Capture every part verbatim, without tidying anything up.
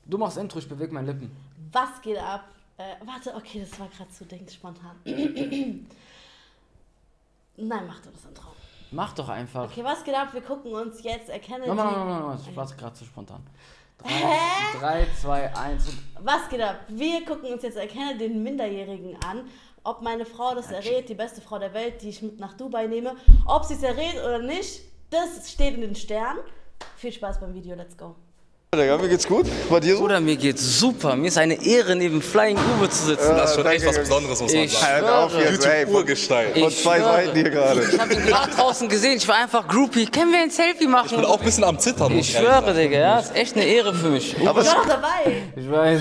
Du machst Intro, ich bewege meine Lippen. Was geht ab? Äh, warte, okay, das war gerade zu denken, spontan. Nein, mach du das Intro. Mach doch einfach. Okay, was geht ab? Wir gucken uns jetzt, erkennen Nochmal, die... nochmal, nochmal, ich war gerade zu spontan. drei, zwei, eins und... Was geht ab? Wir gucken uns jetzt, erkenne den Minderjährigen an, ob meine Frau das errät, die beste Frau der Welt, die ich mit nach Dubai nehme. Ob sie es errät oder nicht, das steht in den Sternen. Viel Spaß beim Video, let's go. Digga, mir geht's gut. Bei dir so? Bruder, mir geht's super. Mir ist eine Ehre, neben Flying Uwe zu sitzen. Das ist schon danke, echt was danke. Besonderes, muss man Ich sagen. Halt auf schwöre. jetzt, ey, von, Urgestein. von Ich zwei schwöre. Seiten hier gerade. Ich hab ihn gerade draußen gesehen, ich war einfach Groupie. Können wir ein Selfie machen? Ich bin auch ein bisschen am Zittern. muss Ich ehrlich schwöre, sagen. Digga, ja, ist echt eine Ehre für mich. Aber Ich es, war noch dabei. Ich weiß.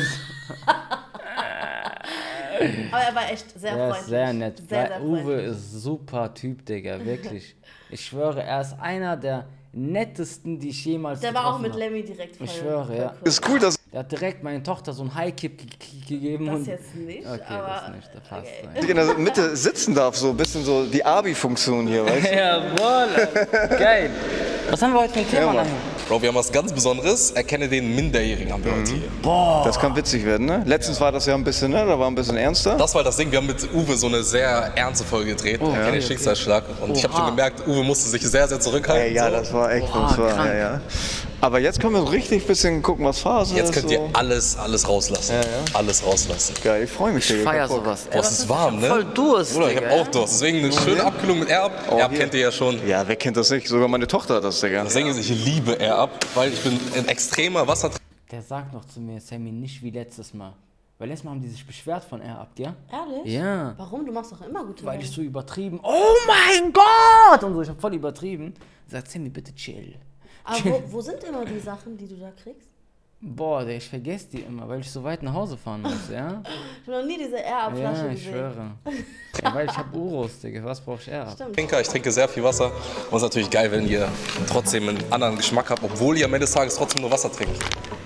Aber er war echt sehr Er freundlich. ist sehr nett. Sehr, Weil sehr Uwe freundlich. ist super Typ, Digga, wirklich. Ich schwöre, er ist einer der nettesten, die ich jemals Der war auch getroffen mit hab. Lemmy direkt voll. Ich schwöre, voll ja. cool. ist cool, dass Der hat direkt meine Tochter so einen High-Kick ge ge gegeben. Das und jetzt nicht, okay, aber... das nicht, das passt. okay. ich in der Mitte sitzen darf, so ein bisschen so die Abi-Funktion hier, weißt du? Jawohl, Alter. Geil. Was haben wir heute für ein Thema? Mann. Nachher? Bro, wir haben was ganz Besonderes. Erkenne den Minderjährigen haben wir heute hier. Das kann witzig werden, ne? Letztens war das ja ein bisschen, ne? Da war ein bisschen ernster. Das war das Ding. Wir haben mit Uwe so eine sehr ernste Folge gedreht. Erkenne den okay. Schicksalsschlag. Und ich habe schon Oha. gemerkt, Uwe musste sich sehr, sehr zurückhalten. Ey, ja, so. das war echt, Oha, das war, krank. ja, ja. Aber jetzt können wir so richtig bisschen gucken, was Phase Jetzt ist. könnt so. ihr alles, alles rauslassen. ja. Alles rauslassen. Geil, ich freue mich. Ich Digga, feier hab Bock. sowas. Boah, es ist warm, ne? Voll Durst, Bruder, ich Digga, hab auch ja? Durst. Deswegen eine schöne Abkühlung mit Erb. Erb hier. kennt ihr ja schon. Ja, wer kennt das nicht? Sogar meine Tochter hat das, Digga. Das Ding ist, ich liebe Erb, weil ich bin ein extremer Wassertrinker. Der sagt noch zu mir, Sammy, nicht wie letztes Mal. Weil letztes Mal haben die sich beschwert von Air ab, gell? Ehrlich? Ja. Warum? Du machst doch immer gute Weil Werbung. ich so übertrieben, oh mein Gott! Und so, ich hab voll übertrieben. Sagt Sammy, bitte chill. Aber wo, wo sind immer die Sachen, die du da kriegst? Boah, der, ich vergesse die immer, weil ich so weit nach Hause fahren muss, ja? Ich habe noch nie diese Air-Up-Flasche Ja, ich gesehen. schwöre. Ja, weil ich hab Uros, Digga, was brauch ich Air ab? Stimmt. Ich trinke sehr viel Wasser. Und es ist natürlich geil, wenn ihr trotzdem einen anderen Geschmack habt, obwohl ihr am Ende des Tages trotzdem nur Wasser trinkt.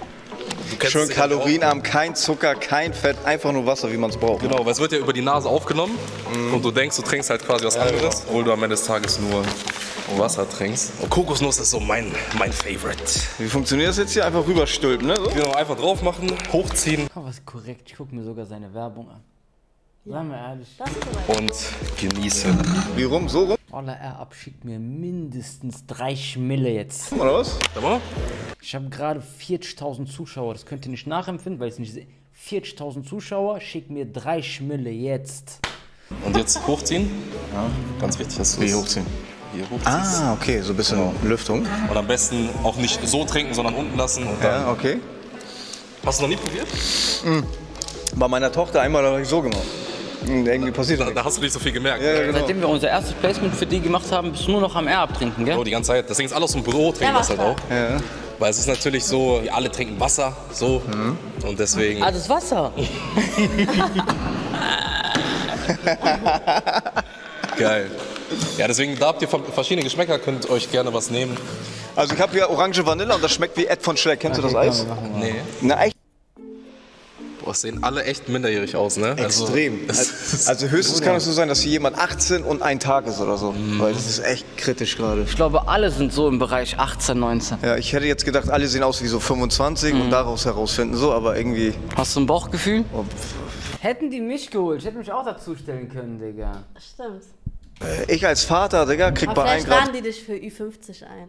Du kennst Schön es sicher kalorienarm, kein Zucker, kein Fett, einfach nur Wasser, wie man es braucht. auch. Genau, weil es wird ja über die Nase aufgenommen und du denkst, du trinkst halt quasi was anderes, obwohl du am Ende des Tages nur Wasser trinkst. Und Kokosnuss ist so mein, mein Favorite. Wie funktioniert das jetzt hier? Einfach rüberstülpen, ne? So? Genau, einfach drauf machen, hochziehen Oh, was korrekt, ich guck mir sogar seine Werbung an. Sei mal ehrlich. Das ist soweit. und genießen. Wie rum? So rum? Olla Air ab schickt mir mindestens drei Schmille jetzt. Oder was? Sag mal. Ich habe gerade vierzigtausend Zuschauer, das könnt ihr nicht nachempfinden, weil ich es nicht sehe. vierzigtausend Zuschauer, schickt mir drei Schmille jetzt. Und jetzt hochziehen. Ganz wichtig, dass du Wie es hochziehen? hier hochziehst. Ah, okay, so ein bisschen Lüftung. Und am besten auch nicht so trinken, sondern unten lassen. Und dann. Ja, okay. Hast du noch nie probiert? Bei meiner Tochter einmal habe ich so gemacht. Und irgendwie passiert Da, das. da hast du nicht so viel gemerkt. Ja, genau. Seitdem wir unser erstes Placement für die gemacht haben, bist du nur noch am Air abtrinken, gell? Oh, die ganze Zeit. Deswegen ist alles aus dem Büro, trinken Ja, das halt auch. Wasser. Ja. Weil es ist natürlich so, wir alle trinken Wasser, so. Und deswegen. Ah, das Wasser. Geil. Ja, deswegen, da habt ihr verschiedene Geschmäcker, könnt euch gerne was nehmen. Also ich habe hier Orange Vanille und das schmeckt wie Ed von Schleck. Kennst du das Eis? Nee. Na, echt Boah, es sehen alle echt minderjährig aus, ne? extrem. Also, Also, also höchstens kann es so sein, dass hier jemand achtzehn und ein Tag ist oder so. Weil das ist echt kritisch gerade. Ich glaube, alle sind so im Bereich achtzehn, neunzehn. Ja, ich hätte jetzt gedacht, alle sehen aus wie so fünfundzwanzig und daraus herausfinden so, aber irgendwie... Hast du ein Bauchgefühl? Oh, Hätten die mich geholt, ich hätte mich auch dazu stellen können, Digga. Stimmt. äh, ich als Vater, Digga, krieg Aber bei einem vielleicht Grad laden die dich für Ü fünfzig ein.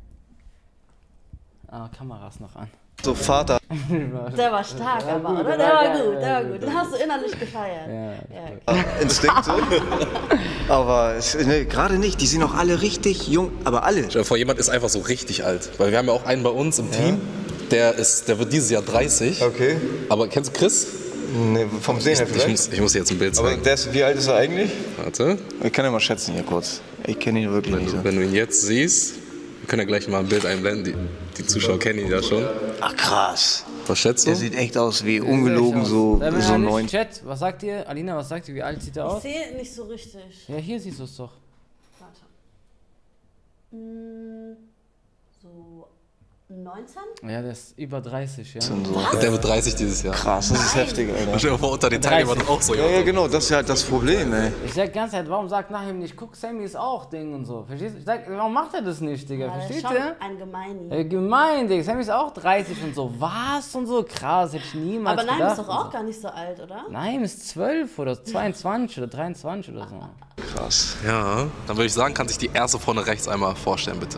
Ah, Kameras noch an. so Vater. Der war stark, Der war aber, gut, oder? der Der war war geil, gut, der ja, war gut. gut. Den hast du innerlich gefeiert. Ja, Ja. Instinkt so. Aber es- nee, gerade nicht, die sind auch alle richtig jung, aber alle. Stell dir vor, jemand ist einfach so richtig alt. Weil wir haben ja auch einen bei uns im Team, der, ist, der wird dieses Jahr dreißig. Okay. Aber kennst du Chris? Nee, vom Sehen her Ich vielleicht. muss, ich muss dir jetzt ein Bild Aber zeigen. der ist, wie alt ist er eigentlich? Warte, Ich kann ja mal schätzen hier kurz. Ich kenne ihn wirklich wenn nicht so. du, wenn du ihn jetzt siehst, wir können ja gleich mal ein Bild einblenden. Die, die Zuschauer kennen ihn ja schon. Ach krass. Was schätzt Der du? sieht echt aus wie ungelogen so, Sei mal so ehrlich, neun. Chat, was sagt ihr? Alina, was sagt ihr? Wie alt sieht er Ich aus? sehe nicht so richtig. Ja, hier siehst du es doch. Warte. Mm, So neunzehn? Ja, der ist über dreißig, ja. So. Der wird dreißig dieses Jahr. Krass, das ist heftig, Alter. Stell dir vor, unter den Teilnehmern auch so. Ja, ja, genau, das ist ja halt das Problem, ey. Ich sag ganz Zeit, warum sagt Nachim nicht, guck, Sammy ist auch Ding und so. Verstehst du? Ich sag, warum macht er das nicht, Digga? Ja, das ist Versteht schon ihr? ein Gemeini. Äh, gemein, Digga. Sammy ist auch dreißig und so. Was und so? Krass, hätte ich niemals Aber nein, gedacht. ist doch auch gar nicht so alt, oder? Nein, ist zwölf oder zweiundzwanzig oder dreiundzwanzig oder so. Krass. Ja, dann würde ich sagen, kann sich die erste vorne rechts einmal vorstellen, bitte.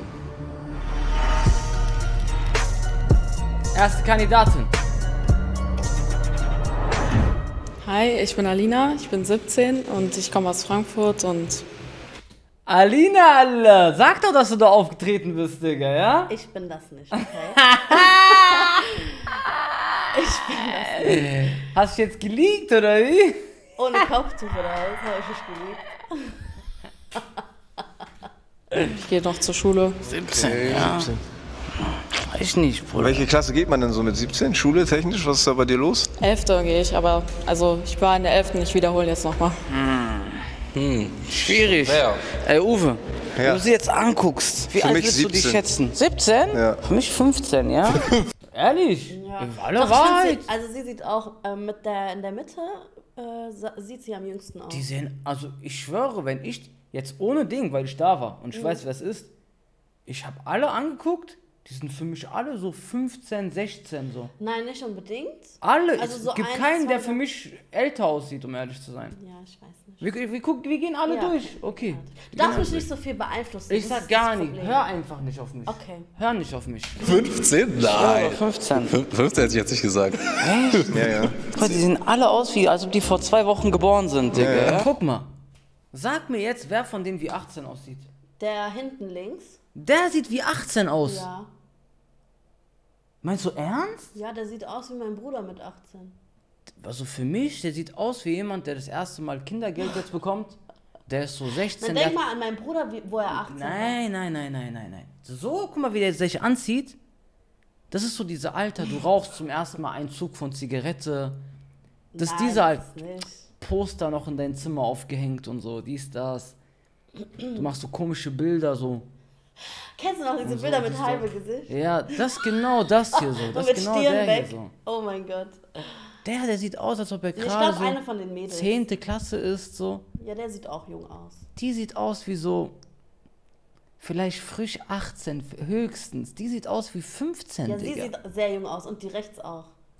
Erste Kandidatin. Hi, ich bin Alina, ich bin siebzehn und ich komme aus Frankfurt und Alina, Alter. Sag doch, dass du da aufgetreten bist, Digga, ja? Ich bin das nicht, okay? Ich bin das nicht. Hast du jetzt geleakt, oder wie? Ohne Kopftuch oder was? Habe ich nicht geliebt. ich gehe noch zur Schule. siebzehn, ja. Ich nicht, In Bruder. welche Klasse geht man denn so mit siebzehn? Schule, technisch? Was ist da bei dir los? Elfte gehe ich, aber also ich war in der elften, ich wiederhole jetzt nochmal. Schwierig. Ja. Ey, Uwe, Ja. wenn du sie jetzt anguckst, wie Für alt mich willst du dich siebzehn. schätzen? siebzehn? Ja. Für mich fünfzehn, ja? Ehrlich? Ja. Alle Doch, ich Wahrheit. find sie, also sie sieht auch äh, mit der, in der Mitte, äh, sa- sieht sie am jüngsten aus. Die sehen, also ich schwöre, wenn ich jetzt ohne Ding, weil ich da war und ich weiß, wer es ist, ich habe alle angeguckt, die sind für mich alle so fünfzehn, sechzehn so. Nein, nicht unbedingt. Alle. Also es so gibt eins, keinen, der zwei, für mich älter aussieht, um ehrlich zu sein. Ja, ich weiß nicht. Wir, wir, gucken, wir gehen alle Ja. durch. Okay. Du darfst mich nicht so viel beeinflussen. Ich das sag ist gar das nicht. Problem. Hör einfach nicht auf mich. Okay. Hör nicht auf mich. fünfzehn? Nein. fünfzehn. fünfzehn hätte ich jetzt nicht gesagt. Ja, ja. Die sehen alle aus, wie als ob die vor zwei Wochen geboren sind, Digga. Ja. Guck mal. Sag mir jetzt, wer von denen wie achtzehn aussieht. Der hinten links. Der sieht wie achtzehn aus. Ja. Meinst du ernst? Ja, der sieht aus wie mein Bruder mit achtzehn. Also für mich, der sieht aus wie jemand, der das erste Mal Kindergeld jetzt bekommt. Der ist so sechzehn. Dann der denk hat- mal an meinen Bruder, wie, wo er achtzehn war. Nein, nein, nein, nein, nein, nein. So, guck mal, wie der sich anzieht. Das ist so diese Alter, du rauchst zum ersten Mal einen Zug von Zigarette. Das ist Nein, dieser halt das nicht. Poster noch in dein Zimmer aufgehängt und so, dies, das. Du machst so komische Bilder, so. Kennst du noch diese Und so, Bilder mit siehst du? halbem Gesicht? Ja, das genau das hier so. Und Das mit ist genau Stirn der weg. hier so. Oh mein Gott. Der, der sieht aus, als ob er Ich gerade glaube, eine so von den Mädels. zehnte Klasse ist, so. Ja, der sieht auch jung aus. Die sieht aus wie so, vielleicht frisch achtzehn, höchstens. Die sieht aus wie fünfzehn, Ja, sie Digga. sieht sehr jung aus und die rechts auch.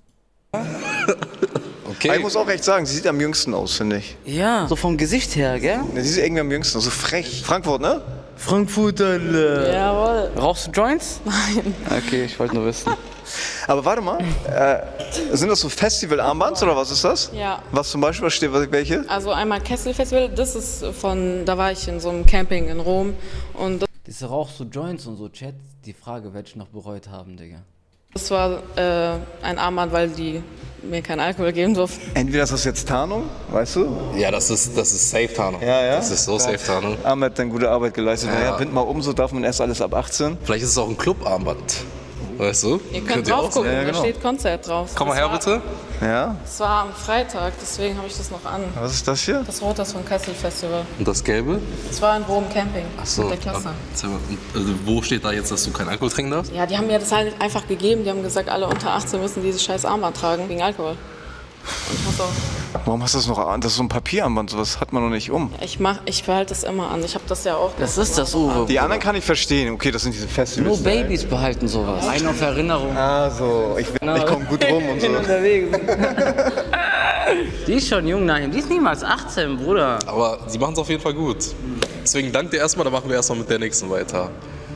Okay. Ich muss auch echt sagen, sie sieht am jüngsten aus, finde ich. Ja, so vom Gesicht her, gell? Ja, sie sieht irgendwie am jüngsten aus, so frech. Frankfurt, ne? Frankfurt, Alter. Jawohl. Rauchst du Joints? Nein. Okay, ich wollte nur wissen. Aber warte mal, äh, sind das so Festival-Armbands oder was ist das? Ja. Was zum Beispiel, was steht, was- welche? Also einmal Kessel Festival, das ist von, da war ich in so einem Camping in Rom und Diese rauchst du Joints und so, Chat. Die Frage werde ich noch bereut haben, Digga. das war äh, ein Armband, weil die mir keinen Alkohol geben durften. Entweder ist das jetzt Tarnung, weißt du? Ja, das ist, das ist Safe-Tarnung. Ja, ja. Das ist so Safe-Tarnung. Ahmed hat dann gute Arbeit geleistet. Naja, bind mal um, so darf man erst alles ab achtzehn. Vielleicht ist es auch ein Clubarmband. Weißt du? Ihr könnt ihr auch drauf gucken, Ja, ja, da genau. steht Konzert drauf. Komm mal Das her, war- bitte. Ja? Es war am Freitag, deswegen habe ich das noch an. Was ist das hier? Das Rote ist von Kessel Festival. Und das Gelbe? Das war in Rom Camping So. mit der Klasse. Erzähl mal, also wo steht da jetzt, dass du keinen Alkohol trinken darfst? Ja, die haben mir das halt einfach gegeben. Die haben gesagt, alle unter achtzehn müssen dieses scheiß Armband tragen wegen Alkohol. Und ich muss auch, Warum hast du das noch an? Das ist so ein Papierarmband, sowas hat man noch nicht um. ich mach, ich behalte das immer an. Ich habe das ja auch. Das ist das, Uwe. Die anderen kann ich verstehen. Okay, das sind diese Festivals. Nur Babys behalten sowas. Eine auf Erinnerung. Ah, so. Ich, ich komme gut rum und so. unterwegs. Die ist schon jung, nein. Die ist niemals achtzehn, Bruder. Aber sie machen es auf jeden Fall gut. Deswegen dank dir erstmal, dann machen wir erstmal mit der nächsten weiter.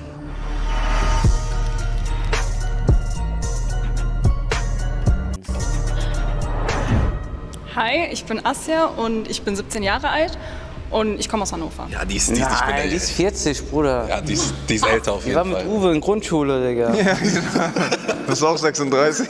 Hi, ich bin Asja und ich bin siebzehn Jahre alt und ich komme aus Hannover. Ja, die ist, die ist nicht mehr Nein, die ist vierzig, Bruder. Ja, die ist, die ist älter auf Die war jeden mit Fall. Uwe in Grundschule, Digga. Du bist auch sechsunddreißig.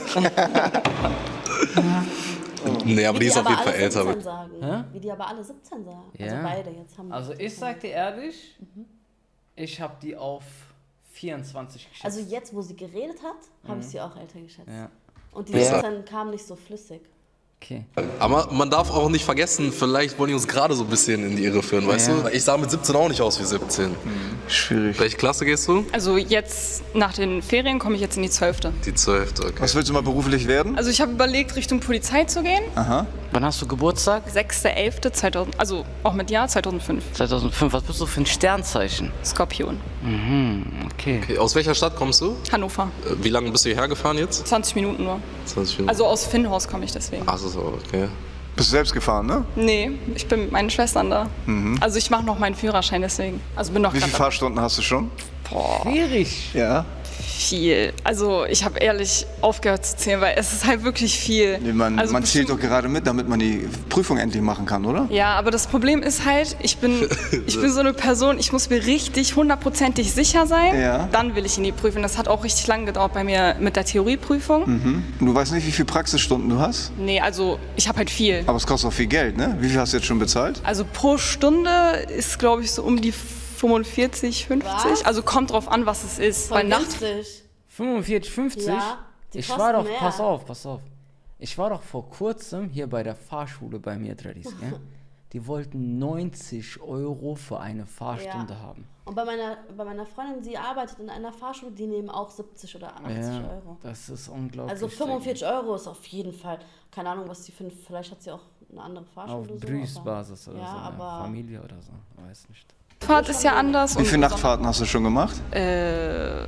Nee, aber Wie die ist auf jeden alle Fall älter. siebzehn sagen. Wie die aber alle siebzehn sagen. Also Ja. beide jetzt haben wir. Also ich sag dir ehrlich, ich habe die auf vierundzwanzig geschätzt. Also jetzt, wo sie geredet hat, habe ich sie auch älter geschätzt. Ja. Und die Ja. siebzehn kamen nicht so flüssig. Okay. Aber man darf auch nicht vergessen, vielleicht wollen die uns gerade so ein bisschen in die Irre führen, weißt Ja. du? Weil ich sah mit siebzehn auch nicht aus wie siebzehn. Schwierig. Welche Klasse gehst du? Also jetzt nach den Ferien komme ich jetzt in die zwölfte. Die zwölfte, okay. Was willst du mal beruflich werden? Also ich habe überlegt, Richtung Polizei zu gehen. Aha. Wann hast du Geburtstag? sechster elfter zweitausend, also auch mit Jahr zweitausendfünf. zweitausendfünf. Was bist du für ein Sternzeichen? Skorpion. Mhm, okay. okay. Aus welcher Stadt kommst du? Hannover. Äh, Wie lange bist du hierher gefahren jetzt? zwanzig Minuten nur. zwanzig Minuten. Also aus Finnhorst komme ich deswegen. Ach so, okay. Bist du selbst gefahren, ne? Nee, ich bin mit meinen Schwestern da. Also ich mache noch meinen Führerschein deswegen. Also bin noch Wie viele grad Fahrstunden hast du schon? Schwierig. Ja. viel. Also ich habe ehrlich aufgehört zu zählen, weil es ist halt wirklich viel. Man, also man zählt bestimmt- doch gerade mit, damit man die Prüfung endlich machen kann, oder? Ja, aber das Problem ist halt, ich bin, ich bin so eine Person, ich muss mir richtig hundertprozentig sicher sein, Ja. dann will ich in die Prüfung. Das hat auch richtig lange gedauert bei mir mit der Theorieprüfung. Und du weißt nicht, wie viele Praxisstunden du hast? Nee, also ich habe halt viel. Aber es kostet auch viel Geld, ne? Wie viel hast du jetzt schon bezahlt? Also pro Stunde ist, glaube ich, so um die fünfundvierzig, fünfzig. Was? Also kommt drauf an, was es ist. Weil Voll nachts günstig. fünfundvierzig, fünfzig? Ja, die ich kosten war doch, mehr. pass auf, pass auf. Ich war doch vor kurzem hier bei der Fahrschule bei mir, Tradis, gell? Die wollten neunzig Euro für eine Fahrstunde Ja. haben. Und bei meiner, bei meiner Freundin, sie arbeitet in einer Fahrschule, die nehmen auch siebzig oder achtzig Ja, Euro. das ist unglaublich. Also fünfundvierzig Euro ist auf jeden Fall, keine Ahnung, was die finden, vielleicht hat sie auch eine andere Fahrschule Auf oder so. Brüßbasis oder ja, so, aber ja, Familie oder so, weiß nicht. Fahrt ist ja anders. Wie und viele Nachtfahrten hast du schon gemacht? Äh,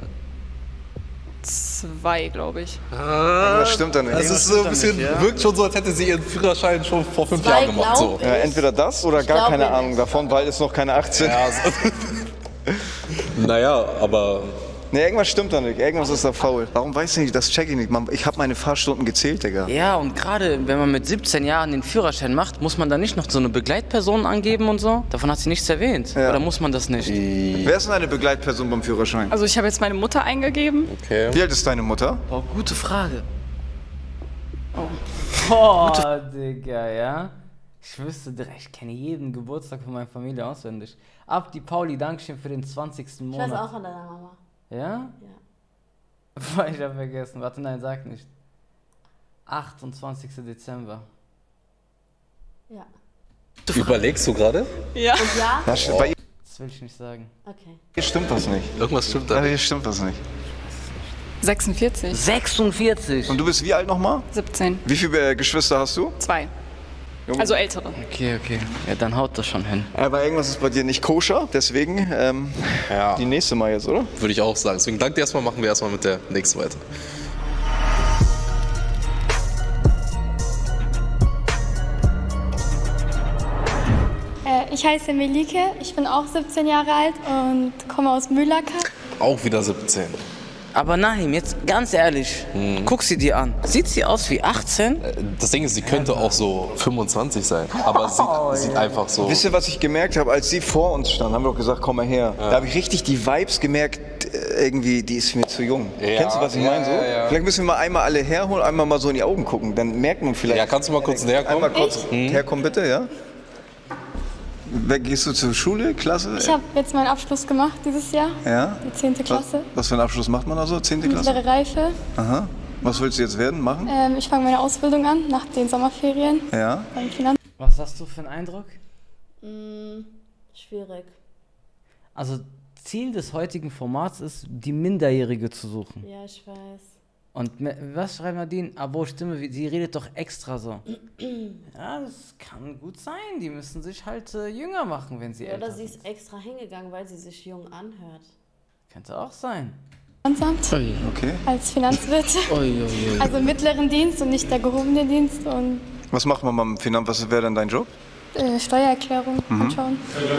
zwei, glaube ich. Das stimmt dann nicht. Es ist so ein bisschen, wirkt schon so, als hätte sie ihren Führerschein schon vor fünf Zwei, Jahren gemacht. So. glaub Ja, entweder das oder Ich gar glaub keine nicht. Ahnung davon, weil es noch keine achtzehn. Ja, so. Naja, aber Ne, irgendwas stimmt da nicht. Irgendwas ist da faul. Warum weiß ich nicht? Das check ich nicht. Man, ich habe meine Fahrstunden gezählt, Digga. Ja, und gerade wenn man mit siebzehn Jahren den Führerschein macht, muss man da nicht noch so eine Begleitperson angeben und so? Davon hat sie nichts erwähnt. Ja. Oder muss man das nicht? Wer ist denn eine Begleitperson beim Führerschein? Also ich habe jetzt meine Mutter eingegeben. okay. Wie alt ist deine Mutter? Boah, gute Frage. Oh, Digga, ja. Ich wüsste direkt, ich kenne jeden Geburtstag von meiner Familie auswendig. Ab die Pauli, Dankeschön für den zwanzigsten ich weiß Monat. auch von deiner Mama. Ja? Ja. Boah, ich hab vergessen. Warte, nein, sag nicht. achtundzwanzigsten Dezember. Ja. Überlegst du gerade? Ja. Und ja? Ja, st- bei Das will ich nicht sagen. Okay. ihr stimmt was nicht. Irgendwas stimmt Ja, da. hier stimmt was nicht. sechsundvierzig. sechsundvierzig. Und du bist wie alt nochmal? siebzehn. Wie viele äh, Geschwister hast du? Zwei. Also ältere. Okay, okay. Ja, dann haut das schon hin. Aber irgendwas ist bei dir nicht koscher, deswegen ähm, Ja. die nächste Mal jetzt, oder? Würde ich auch sagen. Deswegen danke dir erstmal, machen wir erstmal mit der nächsten weiter. Äh, Ich heiße Melike, ich bin auch siebzehn Jahre alt und komme aus Mühlacker. Auch wieder siebzehn. Aber Nahim, jetzt ganz ehrlich, guck sie dir an. Sieht sie aus wie achtzehn? Das Ding ist, sie könnte auch so fünfundzwanzig sein. Aber sieht, sieht einfach so. Wisst ihr, was ich gemerkt habe, als sie vor uns stand, haben wir doch gesagt, komm mal her. Da habe ich richtig die Vibes gemerkt, äh, irgendwie, die ist mir zu jung. Ja, Kennst du, was ich ja, meine? So? ja, ja. Vielleicht müssen wir mal einmal alle herholen, einmal mal so in die Augen gucken. Dann merkt man vielleicht. Ja, kannst du mal kurz näher kommen? Einmal kurz herkommen, bitte, ja? Wer, gehst du zur Schule, Klasse? Ich habe jetzt meinen Abschluss gemacht dieses Jahr, ja? die zehnte Was, Klasse, was für einen Abschluss macht man also? Zehnte Klasse? mittlere Reife. Aha. Was willst du jetzt werden, machen? Ähm, ich fange meine Ausbildung an nach den Sommerferien Ja. beim Finanz. Was hast du für einen Eindruck? Mm, schwierig. Also Ziel des heutigen Formats ist, die Minderjährige zu suchen. Ja, ich weiß. Und me- was schreibt Nadine? Abo Stimme, wie- sie redet doch extra so. Ja, das kann gut sein. Die müssen sich halt äh, jünger machen, wenn sie älter Oder sie sind. ist extra hingegangen, weil sie sich jung anhört. Könnte auch sein. Finanzamt Okay. als Finanzwirt. Also im mittleren Dienst und nicht der gehobene Dienst und Was macht man beim Finanzamt? Was wäre dann dein Job? äh, Steuererklärung anschauen.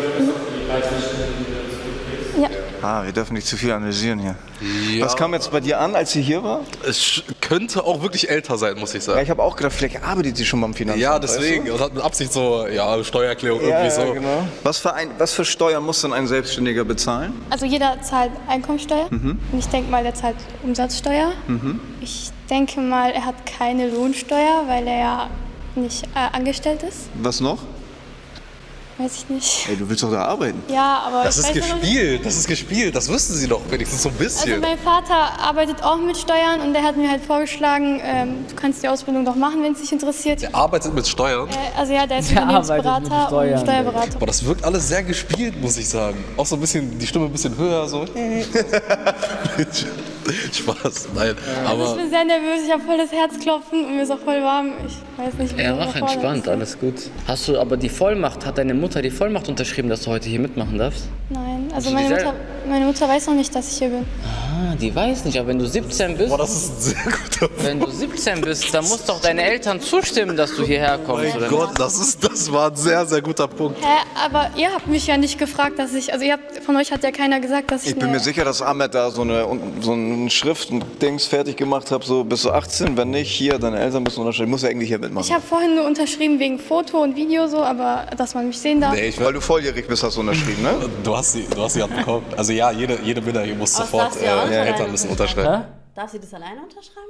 Ja, Ah, wir dürfen nicht zu viel analysieren hier. Ja. Was kam jetzt bei dir an, als sie hier war? Es sch- könnte auch wirklich älter sein, muss ich Ja, sagen. ich habe auch gedacht, vielleicht arbeitet sie schon beim Finanzamt. Ja, weißt du? deswegen. Und hat mit Absicht so, ja, Steuererklärung Ja, irgendwie ja, so. genau. Was für, ein, was für Steuern muss denn ein Selbstständiger bezahlen? also jeder zahlt Einkommensteuer und ich denke mal, der zahlt Umsatzsteuer. Ich denke mal, er hat keine Lohnsteuer, weil er ja nicht äh, angestellt ist. Was noch? weiß ich nicht. Ey, du willst doch da arbeiten. Ja, aber Das ich ist weiß noch nicht. gespielt, das ist gespielt. Das wüssten sie doch wenigstens so ein Also bisschen. mein Vater arbeitet auch mit Steuern und der hat mir halt vorgeschlagen, ähm, du kannst die Ausbildung doch machen, wenn es dich interessiert. Der arbeitet mit Steuern. Äh, also ja, der ist Der arbeitet mit Unternehmensberater Steuern. und Steuerberater. Boah, das wirkt alles sehr gespielt, muss ich sagen. Auch so ein bisschen, die Stimme ein bisschen höher, so. Spaß, nein. Also ich Aber bin sehr nervös, ich habe voll das Herzklopfen und mir ist auch voll warm. Ich weiß nicht, wie Ja, ich mach überfordert entspannt, bin. alles gut. Hast du aber die Vollmacht, hat deine Mutter die Vollmacht unterschrieben, dass du heute hier mitmachen darfst? Nein, also du meine die Mutter, selber- meine Mutter weiß noch nicht, dass ich hier bin. Ah, die weiß nicht, aber wenn du siebzehn bist, boah, das ist ein sehr guter Punkt. wenn du siebzehn bist, dann musst doch deine Eltern zustimmen, dass du hierher kommst, oder Mein Gott, das, ist, das war ein sehr, sehr guter Punkt. Hä, aber ihr habt mich ja nicht gefragt, dass ich, also ihr habt, von euch hat ja keiner gesagt, dass ich Ich bin eine- mir sicher, dass Ahmed da so eine, so eine Schrift, ein Dings fertig gemacht hat, so bist du achtzehn, wenn nicht, hier, deine Eltern müssen unterschreiben, muss ja eigentlich hier mitmachen. Ich habe vorhin nur unterschrieben wegen Foto und Video so, aber dass man mich sehen darf. Nee, ich Weil will, du volljährig bist, hast du unterschrieben, ne? du hast sie, du hast sie gerade bekommen. Also ja, jede, jede Bilder hier muss Aber sofort, das darfst du ja auch äh, nicht alleine Eltern müssen unterschreiben. unterschreiben. Darf sie das alleine unterschreiben?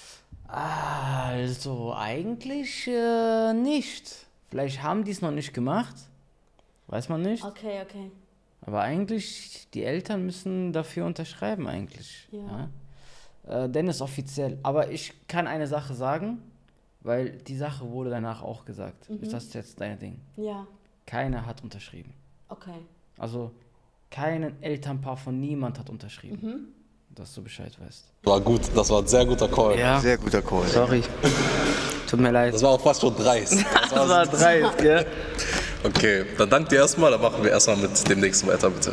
Also, eigentlich äh, nicht. Vielleicht haben die es noch nicht gemacht. Weiß man nicht. Okay, okay. Aber eigentlich, die Eltern müssen dafür unterschreiben eigentlich. Ja. Ja. Äh, denn es ist offiziell. Aber ich kann eine Sache sagen, weil die Sache wurde danach auch gesagt. Ist das jetzt dein Ding? Ja, Keiner hat unterschrieben. okay. Also, kein Elternpaar von niemand hat unterschrieben. Dass du Bescheid weißt. War gut, das war ein sehr guter Call. Ja, Sehr guter Call. sorry. Tut mir leid. Das war auch fast schon dreist. Das war Das war dreist, gell? Okay, dann danke dir erstmal, dann machen wir erstmal mit dem nächsten weiter, bitte.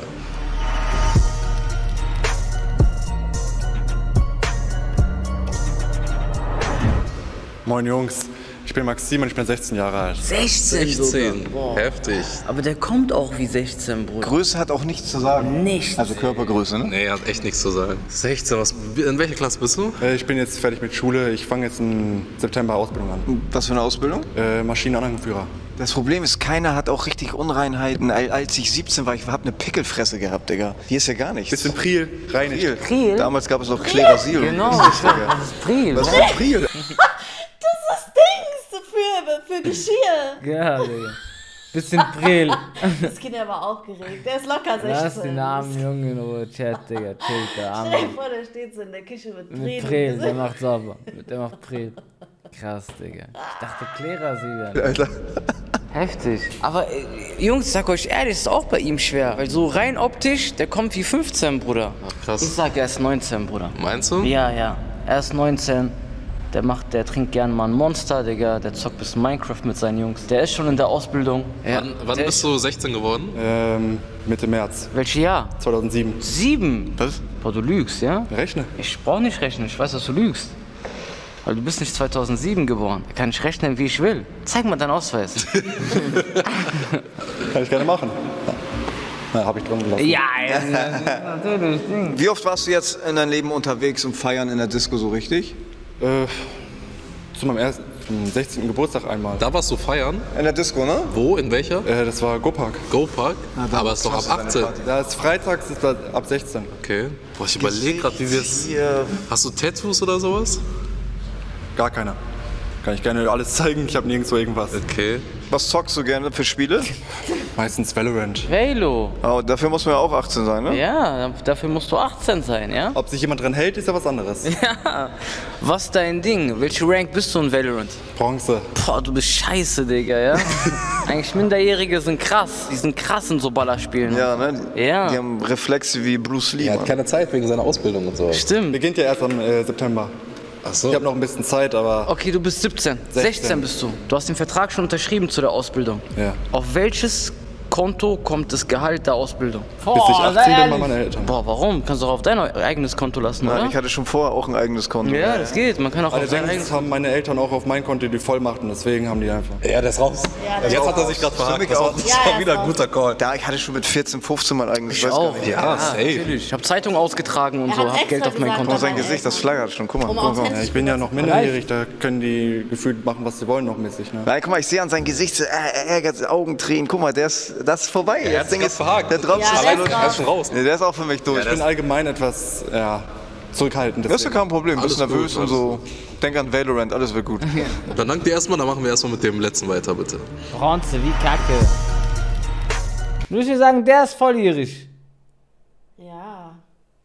Moin Jungs, ich bin Maxim und ich bin sechzehn Jahre alt. sechzehn, sechzehn, sogar. Boah. heftig. Aber der kommt auch wie sechzehn, Bruder. Größe hat auch nichts zu sagen. Nichts. Also Körpergröße, ne? Nee, hat echt nichts zu sagen. sechzehn, was, in welcher Klasse bist du? Äh, Ich bin jetzt fertig mit Schule, ich fange jetzt im September Ausbildung an. Was für eine Ausbildung? Äh, Maschinenanlagenführer. Das Problem ist, keiner hat auch richtig Unreinheiten. Al- Als ich siebzehn war, ich habe eine Pickelfresse gehabt, Digga. Hier ist ja gar nichts. Bisschen Priel, reinigt. Priel. Priel? Damals gab es noch Klerasil. Genau, Was ist das, Digga? das ist Priel. Was ist denn Priel? Das ist Dings für, für Geschirr. Ja, Digga. Bisschen Priel. Das Kind war aufgeregt. Der ist locker sechzehn. Lass den armen Jungen in Ruhe, Chat, Digga. Chill, der Stell dir arme. vor, der steht so in der Küche mit Pril. Mit Priel, der macht sauber. Der macht Priel. Krass, Digga. Ich dachte Klerasil. Alter. Heftig. Aber äh, Jungs, ich sag euch ehrlich, ist auch bei ihm schwer. Weil so rein optisch, der kommt wie fünfzehn, Bruder. Ach, krass. Ich sag, er ist neunzehn, Bruder. Meinst du? Ja, ja. Er ist neunzehn. Der macht, der trinkt gern mal ein Monster, Digga. Der zockt bis Minecraft mit seinen Jungs. Der ist schon in der Ausbildung. Ja. Wann, wann Der bist du sechzehn geworden? Ähm, Mitte März Welches Jahr? zweitausendsieben. Sieben. Was? Boah, du lügst, ja? Rechne. Ich brauch nicht rechnen, ich weiß, dass du lügst. Weil du bist nicht zweitausendsieben geboren. Da kann ich rechnen, wie ich will. Zeig mal deinen Ausweis. Kann ich gerne machen. Na, habe ich drin gelassen. ja, ja, natürlich. Ding. Wie oft warst du jetzt in deinem Leben unterwegs und feiern in der Disco so richtig? Äh, zu meinem ersten, zum sechzehnten Geburtstag einmal. Da warst du feiern. In der Disco, ne? Wo? In welcher? Äh, das war Go-Park. Go-Park? Aber ist doch ab hast du deine achtzehn. Party. Da ist freitags ist das ab sechzehn. Okay. Boah, ich überlege gerade, wie wir es. Hier. Hast du Tattoos oder sowas? Gar keiner. Kann ich gerne alles zeigen, ich habe nirgendwo irgendwas. Okay. Was zockst du gerne für Spiele? Meistens Valorant. Velo. Oh, dafür muss man ja auch achtzehn sein, ne? Ja, dafür musst du achtzehn sein, ja? Ob sich jemand dran hält, ist ja was anderes. Ja. Was ist dein Ding? Welche Rank bist du in Valorant? Bronze. Boah, du bist scheiße, Digga, ja? Eigentlich Minderjährige sind krass. Die sind krass in so Ballerspielen. Ja, ne? Ja. Die haben Reflexe wie Bruce Lee. Er hat Mann. keine Zeit wegen seiner Ausbildung und so. Stimmt. Beginnt ja erst am äh, September. Ach so. Ich habe noch ein bisschen Zeit, aber Okay, du bist siebzehn. sechzehn bist du. Du hast den Vertrag schon unterschrieben zu der Ausbildung. Ja. Auf welches Konto kommt das Gehalt der Ausbildung? bis ich achtzehn bin bei meinen Eltern. Boah, warum? Kannst du auch auf dein eigenes Konto lassen, Nein, oder? ich hatte schon vorher auch ein eigenes Konto. Ja, das geht. Man kann auch auf sein Allerdings eigenes... haben meine Eltern auch auf mein Konto die Vollmacht und deswegen haben die einfach. Ja, der ist raus. Ja, der Jetzt ist hat er raus. sich gerade verhakt. mich Das war, auch. das Ja, war er wieder ist ein guter Call. Da, ich hatte schon mit vierzehn, fünfzehn mein eigenes. Ich weiß gar auch. nicht. Ja, safe. natürlich. Ich habe Zeitung ausgetragen und Er so, hat hab extra Geld auf mein gesagt, Konto. Oh, sein Meine Gesicht, das Eltern. flaggert schon. Guck mal. Um guck mal. Ja, ich bin ja noch minderjährig, da können die gefühlt machen, was sie wollen, noch mäßig. Ne? Nein, guck mal, ich sehe an seinem Gesicht, so, äh, er ärgert, Augentränen. Guck mal, der ist, das ist vorbei. Er hat das sich Ding gerade verhakt. der Drops Ja, ist der Alleine, ist er ist schon raus. Nee, der ist auch für mich durch. Ich bin allgemein etwas ja, zurückhaltend. das ist ja deswegen. kein Problem, bist Alles nervös gut, und so. Denk an Valorant, alles wird gut. Dann danke dir erstmal, dann machen wir erstmal mit dem letzten weiter, bitte. Bronze, wie Kacke. Du willst mir sagen, der ist volljährig. Ja.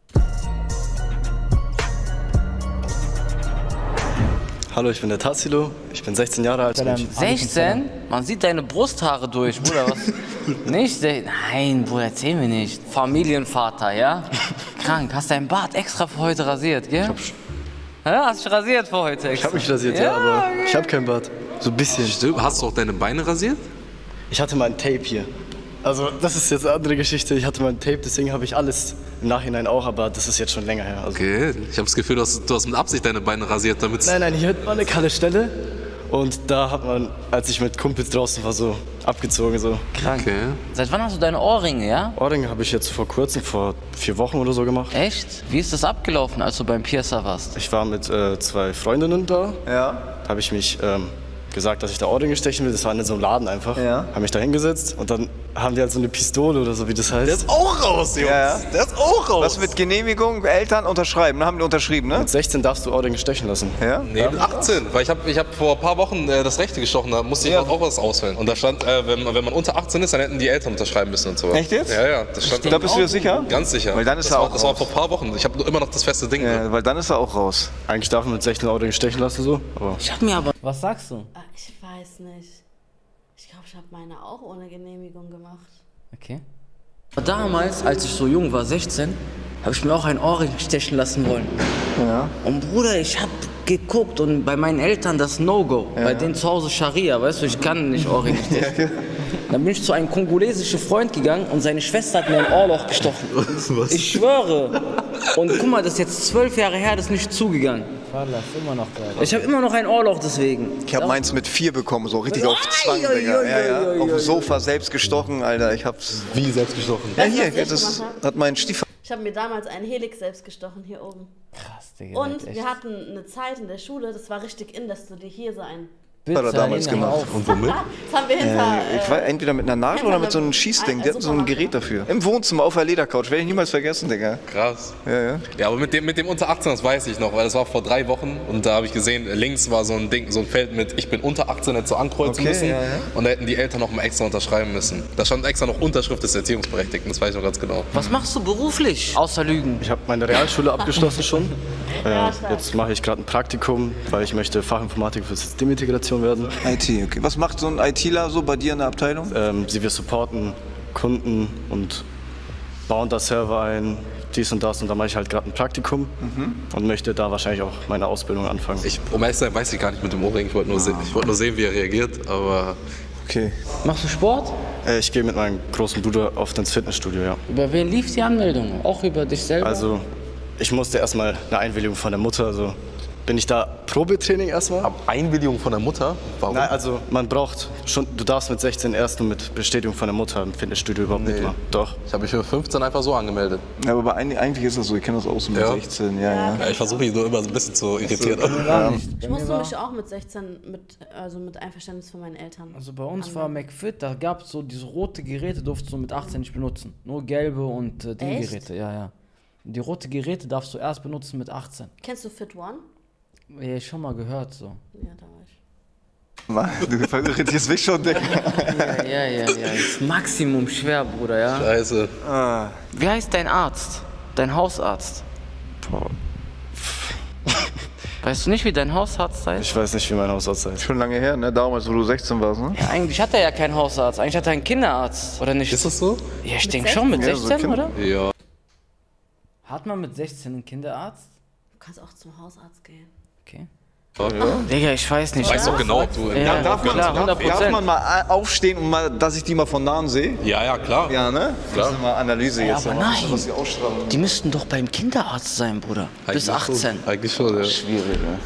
Hallo, ich bin der Tassilo. Ich bin sechzehn Jahre alt. sechzehn? Man sieht deine Brusthaare durch, Bruder. Was? Nicht? Nein, Bruder, erzähl mir nicht. Familienvater, ja? Krank. Hast deinen Bart extra für heute rasiert, gell? Ich hab ja, hast dich rasiert für heute extra. Ich hab mich rasiert, ja, ja, aber okay. Ich hab kein Bart. So ein bisschen. Stimmt. Hast du auch deine Beine rasiert? Ich hatte mal ein Tape hier. Also, das ist jetzt eine andere Geschichte. Ich hatte mal ein Tape, deswegen habe ich alles im Nachhinein auch, aber das ist jetzt schon länger her. Also okay, ich habe das Gefühl, du hast, du hast mit Absicht deine Beine rasiert, damit. Nein, nein, hier war eine kahle Stelle. Und da hat man, als ich mit Kumpels draußen war, so abgezogen. So. Krank. Okay. Seit wann hast du deine Ohrringe, ja? Ohrringe habe ich jetzt vor kurzem, vor vier Wochen oder so gemacht. Echt? Wie ist das abgelaufen, als du beim Piercer warst? Ich war mit äh, zwei Freundinnen da. Ja. Da habe ich mich ähm, gesagt, dass ich da Ohrringe stechen will. Das war in so einem Laden einfach. Ja. Habe mich da hingesetzt und dann haben die halt so eine Pistole oder so, wie das heißt. Der ist auch raus, Jungs. Ja. Der ist auch raus. Was mit Genehmigung, Eltern unterschreiben, ne? Haben die unterschrieben, ne? Mit sechzehn darfst du Ohrringe stechen lassen. Ja? Nee, mit achtzehn. Weil ich habe ich hab vor ein paar Wochen äh, das Rechte gestochen, da musste ich ja. auch was ausfüllen. Und da stand, äh, wenn, wenn man unter achtzehn ist, dann hätten die Eltern unterschreiben müssen und so. Echt jetzt? Ja, ja. Das stand da bist du dir sicher? Ganz sicher. Weil dann ist das er war, auch Das raus. war vor ein paar Wochen. Ich habe immer noch das feste Ding. Ja, weil dann ist er auch raus. Eigentlich darf man mit sechzehn Ohrringe stechen lassen, so. Aber ich hab mir aber... Was sagst du? Ich weiß nicht. Ich glaube, ich habe meine auch ohne Genehmigung gemacht. Okay. Damals, als ich so jung war, sechzehn, habe ich mir auch ein Ohrring stechen lassen wollen. Ja. Und Bruder, ich habe geguckt und bei meinen Eltern das No-Go. Ja. Bei denen zu Hause Scharia, weißt du, ich kann nicht Ohrringe stechen. Ja. Dann bin ich zu einem kongolesischen Freund gegangen und seine Schwester hat mir ein Ohrloch gestochen. Was? Ich schwöre. Und guck mal, das ist jetzt zwölf Jahre her, das ist nicht zugegangen. Vater, immer noch da. Ich habe immer noch ein Ohrloch deswegen. Ich habe meins mit vier bekommen, so richtig auf Zwang, Digga. Ja, ja. Auf dem Sofa selbst gestochen, Alter. Ich hab's. Wie selbst gestochen? Ja, hier, das hat mein Stiefvater. Ich habe mir damals einen Helix selbst gestochen, hier oben. Krass, Digga. Und wir hatten eine Zeit in der Schule, das war richtig in, dass du dir hier so ein... Das hat er damals gemacht. Und womit? Das haben wir hinter... Äh, ich war entweder mit einer Nadel oder mit so einem Schießding. Die hatten so ein Gerät dafür. Im Wohnzimmer auf der Ledercouch. Werde ich niemals vergessen, Digga. Krass. Ja, ja. Ja, aber mit dem, mit dem unter achtzehn, das weiß ich noch, weil das war vor drei Wochen und da habe ich gesehen, links war so ein Ding, so ein Feld mit ich bin unter achtzehn, hätte so ankreuzen okay, müssen ja, ja. Und da hätten die Eltern noch mal extra unterschreiben müssen. Da stand extra noch Unterschrift des Erziehungsberechtigten, das weiß ich noch ganz genau. Was machst du beruflich? Außer Lügen. Ich habe meine Realschule abgeschlossen schon. Ja, äh, jetzt mache ich gerade ein Praktikum, weil ich möchte Fachinformatik für Systemintegration werden. I T, okay. Was macht so ein ITler so bei dir in der Abteilung? Ähm, sie wir supporten Kunden und bauen da Server ein, dies und das. Und da mache ich halt gerade ein Praktikum mhm. und möchte da wahrscheinlich auch meine Ausbildung anfangen. Ich, um ehrlich zu sein, weiß ich gar nicht mit dem Ohrring. Ich wollte nur, ah. se ich wollt nur sehen, wie er reagiert, aber... Okay. Machst du Sport? Äh, ich gehe mit meinem großen Bruder oft ins Fitnessstudio, ja. Über wen lief die Anmeldung? Auch über dich selber? Also, ich musste erstmal eine Einwilligung von der Mutter, also bin ich da Probetraining erstmal. Ab Einwilligung von der Mutter? Warum? Nein, also man braucht schon, du darfst mit sechzehn erst nur mit Bestätigung von der Mutter im Fitnessstudio überhaupt nee. mitmachen. Doch. Ich habe mich für fünfzehn einfach so angemeldet. Ja, aber eigentlich ist das so, ich kenne das auch so mit ja. sechzehn, ja, ja. ja ich versuche mich nur immer so ein bisschen zu irritieren. So, ja. Ich musste mich auch mit sechzehn, mit, also mit Einverständnis von meinen Eltern. Also bei uns war McFit, da gab es so diese rote Geräte, durftest du mit achtzehn nicht benutzen. Nur gelbe und äh, Ding-Geräte, ja, ja. Die rote Geräte darfst du erst benutzen mit achtzehn. Kennst du Fit One? Ja, ich schon mal gehört so. Ja, da war ich. Mann, du verrittest mich schon, Digga. Ja, ja, ja, ja. Ist Maximum schwer, Bruder, ja. Scheiße. Ah. Wie heißt dein Arzt? Dein Hausarzt? Boah. Weißt du nicht, wie dein Hausarzt heißt? Ich weiß nicht, wie mein Hausarzt heißt. Schon lange her, ne? Damals, wo du sechzehn warst, ne? Ja, eigentlich hat er ja keinen Hausarzt. Eigentlich hat er einen Kinderarzt, oder nicht? Ist das so? Ja, ich denke schon, mit sechzehn, ja, so oder? Ja. Hat man mit sechzehn einen Kinderarzt? Du kannst auch zum Hausarzt gehen. Okay. Ja. Digga, ich weiß nicht. Ich weiß doch genau, ob du... Ja, Ja, darf, man, klar, darf, darf man mal aufstehen, und mal, dass ich die mal von nahen sehe? Ja, ja, klar. Ja, ne? Klar. Das ist mal Analyse Ja, jetzt. aber mal, nein. was die ausstrahlen. Die müssten doch beim Kinderarzt sein, Bruder. Bis Eigentlich achtzehn. Schon. Eigentlich schon, ja. Schwierig, ne?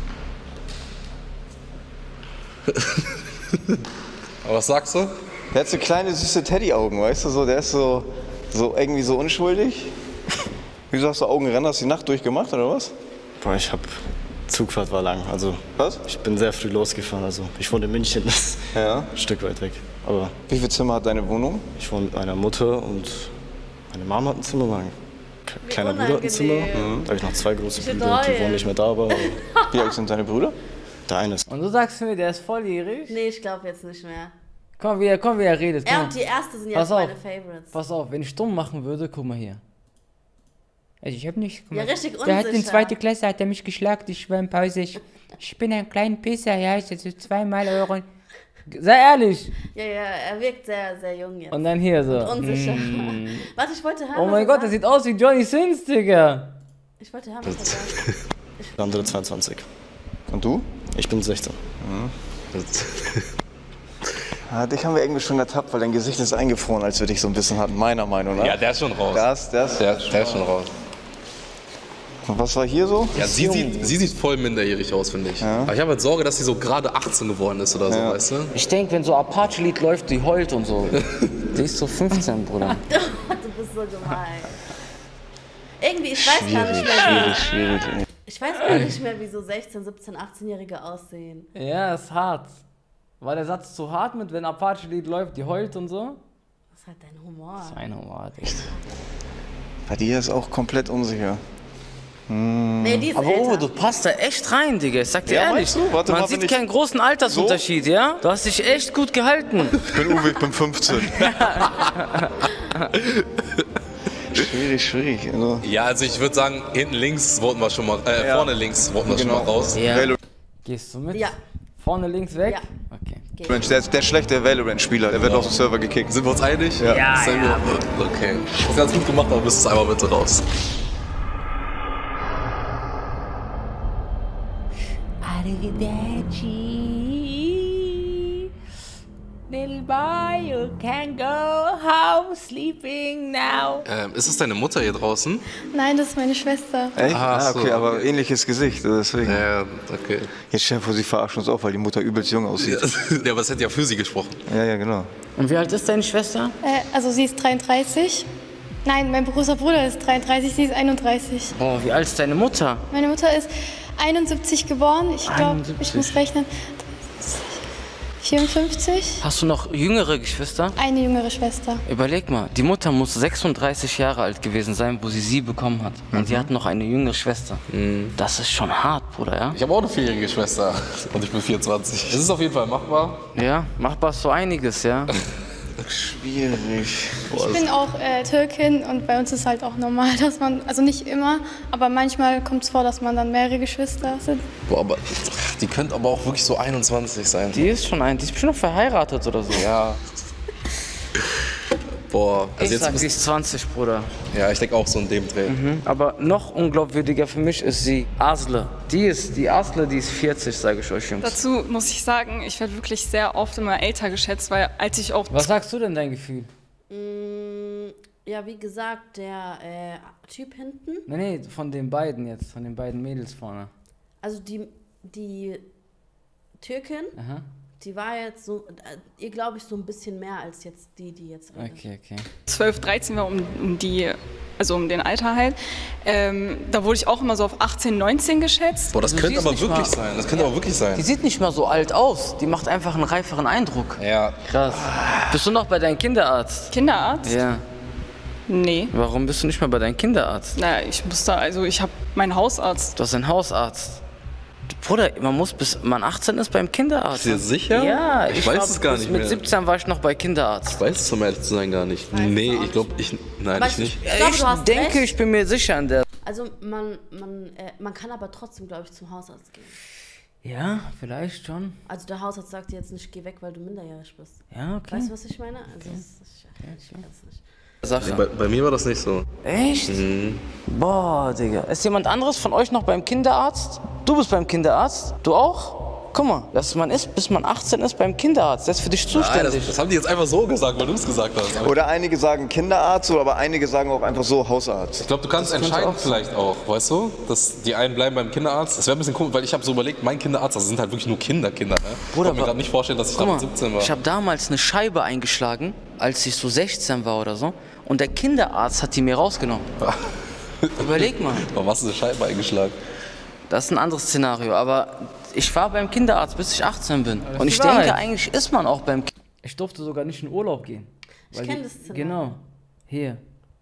Aber was sagst du? Der hat so kleine, süße Teddy-Augen, weißt du? So, der ist so, so irgendwie so unschuldig. Wieso hast du Augenrennen? Hast du die Nacht durchgemacht, oder was? Boah, ich hab... Zugfahrt war lang, also... Was? Ich bin sehr früh losgefahren, also... Ich wohne in München, das ist Ja. ein Stück weit weg, aber... Wie viele Zimmer hat deine Wohnung? Ich wohne mit meiner Mutter und... Meine Mama hat ein Zimmer, mein kleiner Bruder hat ein Zimmer. unangenehm. Da habe ich noch zwei große Ich Brüder, die heulen. wohnen nicht mehr da, aber... Wie alt sind deine Brüder? Der eine ist... Und du sagst mir, der ist volljährig? Nee, ich glaube jetzt nicht mehr. Komm, wie er, komm, wie er redet. Er Komm. und die erste sind Pass jetzt meine auf. Favorites. Pass auf, wenn ich dumm machen würde, guck mal hier. Also ich hab nicht... Ja, richtig unsicher. Der hat in zweite Klasse, hat er mich geschlagen, ich war in Pause. Ich, ich bin ein kleiner Pisser, ja, ich hätte zweimal Euro... Sei ehrlich. Ja, ja, er wirkt sehr, sehr jung jetzt. Und dann hier so. Und unsicher. Mm. Warte, ich wollte hören, Oh was mein er Gott, sagt. das sieht aus wie Johnny Sins, Digga. Ich wollte hören, was er sagt. Der andere zweiundzwanzig. Und du? Ich bin sechzehn. Mhm. Ja, dich haben wir irgendwie schon ertappt, weil dein Gesicht ist eingefroren, als wir dich so ein bisschen hatten, meiner Meinung nach. Ja, der ist schon raus. Der ist, der ist, der, der ist schon raus. Und was war hier so? Ja, sie sieht, sie sieht voll minderjährig aus, finde ich. Ja. Aber ich habe halt Sorge, dass sie so gerade achtzehn geworden ist oder so, Ja. weißt du? Ich denke, wenn so Apache-Lied läuft, die heult und so. Die ist so fünfzehn, Bruder. Du bist so gemein. Irgendwie, ich weiß gar nicht mehr, schwierig, wie, schwierig. ich weiß gar nicht mehr, wie so sechzehn, siebzehn, achtzehnjährige aussehen. Ja, ist hart. War der Satz zu hart mit, wenn Apache-Lied läuft, die heult und so? Das ist halt dein Humor. Das ist ein Humor, Digga. Bei dir ist auch komplett unsicher. Hm. Nee, die ist Aber älter. Uwe, du passt da echt rein, Digga. Ich sag dir Ja, ehrlich. meinst du? Warte Man mal, sieht wenn ich- keinen großen Altersunterschied, ja? Du hast dich echt gut gehalten. Ich bin Uwe, ich bin fünfzehn. Schwierig, schwierig. Also, Ja, also ich würde sagen, hinten links wollten wir schon mal, äh, Ja. vorne links wollten wir Genau. schon mal raus. Ja. Valorant. Gehst du mit? Ja. Vorne links weg? Ja. Okay. Mensch, der ist der schlechte Valorant-Spieler, der wird aus dem Server gekickt. Sind wir uns einig? Ja. Ja, Sehr ja. gut. Okay. Das ist ganz gut gemacht, aber müsstest einmal bitte raus. Arrivederci, little boy, you can go home sleeping now. Ähm, ist es deine Mutter hier draußen? Nein, das ist meine Schwester. Echt? Ah, Ah, so, okay, aber okay. ähnliches Gesicht, deswegen. Ja, okay. Jetzt stell dir vor, sie verarschen uns auch, weil die Mutter übelst jung aussieht. Ja, aber es hätte ja für sie gesprochen. Ja, ja, genau. Und wie alt ist deine Schwester? Äh, also sie ist dreiunddreißig. Nein, mein großer Bruder ist dreiunddreißig, sie ist einunddreißig. Oh, wie alt ist deine Mutter? Meine Mutter ist einundsiebzig geboren. Ich glaube, ich einundsiebzig. muss rechnen. vierundfünfzig. Hast du noch jüngere Geschwister? Eine jüngere Schwester. Überleg mal, die Mutter muss sechsunddreißig Jahre alt gewesen sein, wo sie sie bekommen hat. Und sie hat noch eine jüngere Schwester. Das ist schon hart, Bruder, ja? Ich habe auch eine vierjährige Schwester und ich bin vierundzwanzig. Es ist auf jeden Fall machbar. Ja, machbar ist so einiges, ja? Schwierig. Ich bin auch äh, Türkin und bei uns ist halt auch normal, dass man, also nicht immer, aber manchmal kommt es vor, dass man dann mehrere Geschwister sind. Boah, aber die könnte aber auch wirklich so einundzwanzig sein. Die ist schon ein, die ist bestimmt noch verheiratet oder so. Ja. Boah, also Ich jetzt sag, muss, sie ist zwanzig, Bruder. ja, ich denke auch so in dem Dreh. Mhm. Aber noch unglaubwürdiger für mich ist sie Asle. Die ist, die Asle, die ist vierzig, sage ich euch, Jungs. Dazu muss ich sagen, ich werde wirklich sehr oft immer älter geschätzt, weil als ich auch... Was sagst du denn, dein Gefühl? Mm, ja, wie gesagt, der äh, Typ hinten, Nee, nee, von den beiden jetzt, von den beiden Mädels vorne. also die, die Türkin, Aha. die war jetzt so, äh, ihr glaube ich so ein bisschen mehr als jetzt die, die jetzt redet. Okay, okay. zwölf, dreizehn war um, um die, also um den Alter halt. Ähm, da wurde ich auch immer so auf achtzehn, neunzehn geschätzt. Boah, das Du könnte siehst aber nicht wirklich mal- sein. Das könnte aber wirklich sein. Die sieht nicht mal so alt aus. Die macht einfach einen reiferen Eindruck. Ja. Krass. Bist du noch bei deinem Kinderarzt? Kinderarzt? Ja. Nee. Warum bist du nicht mehr bei deinem Kinderarzt? Naja, ich muss da, also ich habe meinen Hausarzt. Du hast einen Hausarzt. Bruder, man muss bis man achtzehn ist beim Kinderarzt. Bist du dir sicher? Ja, Ich ich, weiß war es gar bis nicht mit mehr. siebzehn war ich noch bei Kinderarzt. Ich weiß es, um ehrlich zu sein, gar nicht. Nee, ich glaube, ich. Nein, Aber ich nicht. Ich, glaube, ich du hast denke, recht. ich bin mir sicher an der. Also man, man, äh, man kann aber trotzdem, glaube ich, zum Hausarzt gehen. Ja, vielleicht schon. Also der Hausarzt sagt dir jetzt nicht, geh weg, weil du minderjährig bist. Ja, okay. Weißt du, was ich meine? Also das ist, ich, ich weiß nicht. Sache. Bei, bei mir war das nicht so. Echt? Mhm. Boah, Digga. Ist jemand anderes von euch noch beim Kinderarzt? Du bist beim Kinderarzt? Du auch? Guck mal, dass man ist, bis man achtzehn ist beim Kinderarzt. Der ist für dich Nein, zuständig. das, das haben die jetzt einfach so gesagt, weil du es gesagt hast. Aber Oder einige sagen Kinderarzt, so, aber einige sagen auch einfach so Hausarzt. ich glaube, du kannst könnte entscheiden auch vielleicht auch, weißt du? Dass die einen bleiben beim Kinderarzt. Das wäre ein bisschen komisch, weil ich habe so überlegt, mein Kinderarzt, das sind halt wirklich nur Kinder, Kinder. Ne? Ich Bruder, kann mir aber- gerade nicht vorstellen, dass ich Guck da mal, mit siebzehn war. ich habe damals eine Scheibe eingeschlagen, als ich so sechzehn war oder so. Und der Kinderarzt hat die mir rausgenommen. Überleg mal. Warum hast du eine Scheibe eingeschlagen? Das ist ein anderes Szenario, aber ich war beim Kinderarzt, bis ich achtzehn bin. ist Und ich die Wahrheit. denke, eigentlich ist man auch beim Kinderarzt. Ich durfte sogar nicht in Urlaub gehen. Ich Weil kenn die- das Szenario. Genau, hier.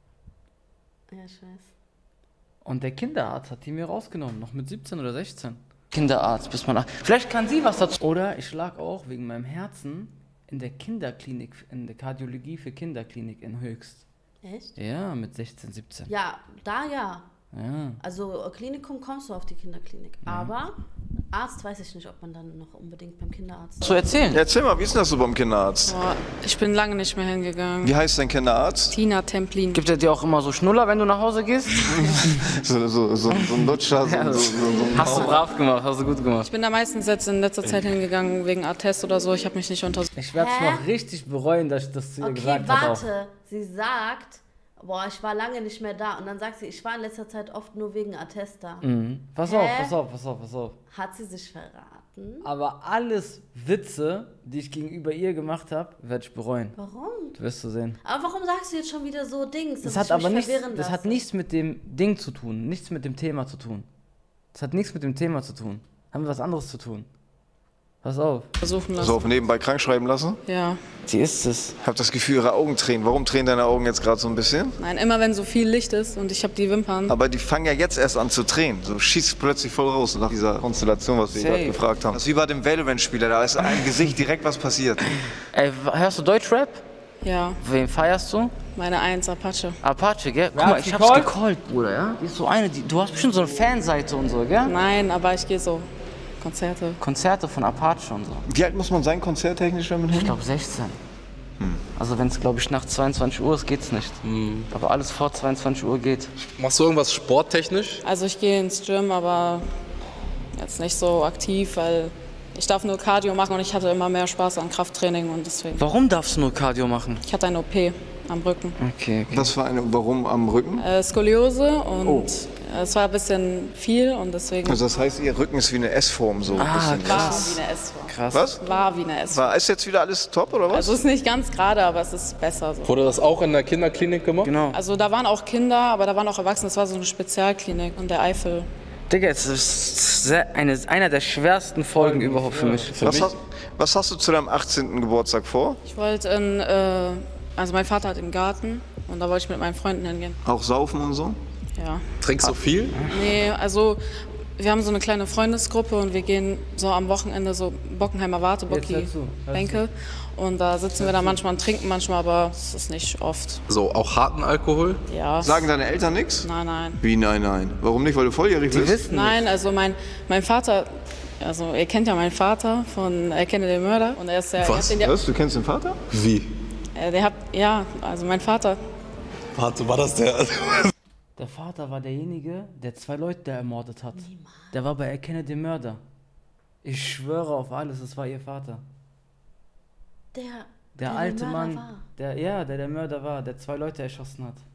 Ja, ich weiß. Und der Kinderarzt hat die mir rausgenommen, noch mit siebzehn oder sechzehn. Kinderarzt, bis man... ach- Vielleicht kann sie was dazu... Oder ich lag auch wegen meinem Herzen in der Kinderklinik, in der Kardiologie für Kinderklinik in Höchst. Echt? Ja, mit sechzehn, siebzehn. Ja, da ja. Ja. Also Klinikum kommst du auf die Kinderklinik. Ja. Aber Arzt weiß ich nicht, ob man dann noch unbedingt beim Kinderarzt... Zu erzählen? Ja, erzähl mal, wie ist denn das so beim Kinderarzt? Boah, ich bin lange nicht mehr hingegangen. Wie heißt dein Kinderarzt? Tina Templin. Gibt er dir auch immer so Schnuller, wenn du nach Hause gehst? so, so, so, so ein Lutscher. So, Ja, so, so, so ein hast du brav gemacht, hast du gut gemacht. Ich bin da meistens jetzt in letzter Zeit hingegangen wegen Attest oder so. Ich habe mich nicht untersucht. Ich werde es Hä? noch richtig bereuen, dass ich das zu ihr Okay, gesagt habe. warte. Sie sagt, boah, ich war lange nicht mehr da. Und dann sagt sie, ich war in letzter Zeit oft nur wegen Attest da. Mhm. Pass Hä? auf, pass auf, pass auf, pass auf. Hat sie sich verraten? Aber alles Witze, die ich gegenüber ihr gemacht habe, werde ich bereuen. Warum? Du wirst du sehen. Aber warum sagst du jetzt schon wieder so Dings? Das dass hat ich mich aber nichts, verwirren das hat lasse? nichts mit dem Ding zu tun, nichts mit dem Thema zu tun. Das hat nichts mit dem Thema zu tun. Haben wir was anderes zu tun. Pass auf. Versuchen lassen. So auf nebenbei krank schreiben lassen? Ja. Sie ist es. Ich habe das Gefühl, ihre Augen tränen. Warum tränen deine Augen jetzt gerade so ein bisschen? Nein, immer wenn so viel Licht ist und ich habe die Wimpern. Aber die fangen ja jetzt erst an zu tränen. So schießt plötzlich voll raus nach dieser Konstellation, was wir Safe. gerade gefragt haben. Das ist wie bei dem Valorant-Spieler, da ist im Gesicht direkt was passiert. Ey, hörst du Deutschrap? Ja, Wen feierst du? meine Eins Apache. Apache, gell? Guck Wer mal, hat's ich hab's gecallt? gecallt, Bruder, ja? Die ist so eine, die, du hast bestimmt so eine Fanseite und so, gell? Nein, aber ich gehe so. Konzerte. Konzerte von Apache und so. Wie alt muss man sein, konzerttechnisch, wenn man Ich hin? glaube sechzehn. Also wenn es, glaube ich, nach zweiundzwanzig Uhr ist, geht's nicht. Aber alles vor zweiundzwanzig Uhr geht. Machst du irgendwas sporttechnisch? Also ich gehe ins Gym, aber jetzt nicht so aktiv, weil ich darf nur Cardio machen und ich hatte immer mehr Spaß an Krafttraining und deswegen. Warum darfst du nur Cardio machen? Ich hatte eine O P am Rücken. Okay, okay. Was für eine, warum am Rücken? Äh, Skoliose und Oh. es war ein bisschen viel und deswegen Also das heißt, ihr Rücken ist wie eine S-Form so. ein Ah, bisschen. war wie eine S-Form. Krass. Was? War wie eine S-Form. War, ist jetzt wieder alles top oder was? Also es ist nicht ganz gerade, aber es ist besser so. Wurde das auch in der Kinderklinik gemacht? Genau. Also da waren auch Kinder, aber da waren auch Erwachsene. Das war so eine Spezialklinik in der Eifel. Digga, es ist sehr, eine, einer der schwersten Folgen überhaupt für mich. was, hast, was hast du zu deinem achtzehnten Geburtstag vor? Ich wollte in, äh, also mein Vater hat im Garten und da wollte ich mit meinen Freunden hingehen. Auch saufen und so? Ja. Trinkst du viel? Nee, also wir haben so eine kleine Freundesgruppe und wir gehen so am Wochenende so Bockenheimer Warte, Jetzt hör Bocki, zu, hör Bänke. Und da sitzen wir da manchmal und trinken manchmal, aber es ist nicht oft. So, auch harten Alkohol? Ja. Sagen deine Eltern nichts? Nein, nein. Wie nein, nein? Warum nicht? Weil du volljährig Die bist? wissen Nein, also mein, mein Vater, also ihr kennt ja meinen Vater von Erkenne den Mörder. Und er ist ja, Was? ihr habt den, Was? Du kennst den Vater? Wie? ja, der hat, ja, also mein Vater. Warte, war das der? Der Vater war derjenige, der zwei Leute ermordet hat. Der war bei Erkenne den Mörder. Ich schwöre auf alles, es war ihr Vater. Der, Der, der alte der Mörder Mann, war. der ja, der der Mörder war, der zwei Leute erschossen hat.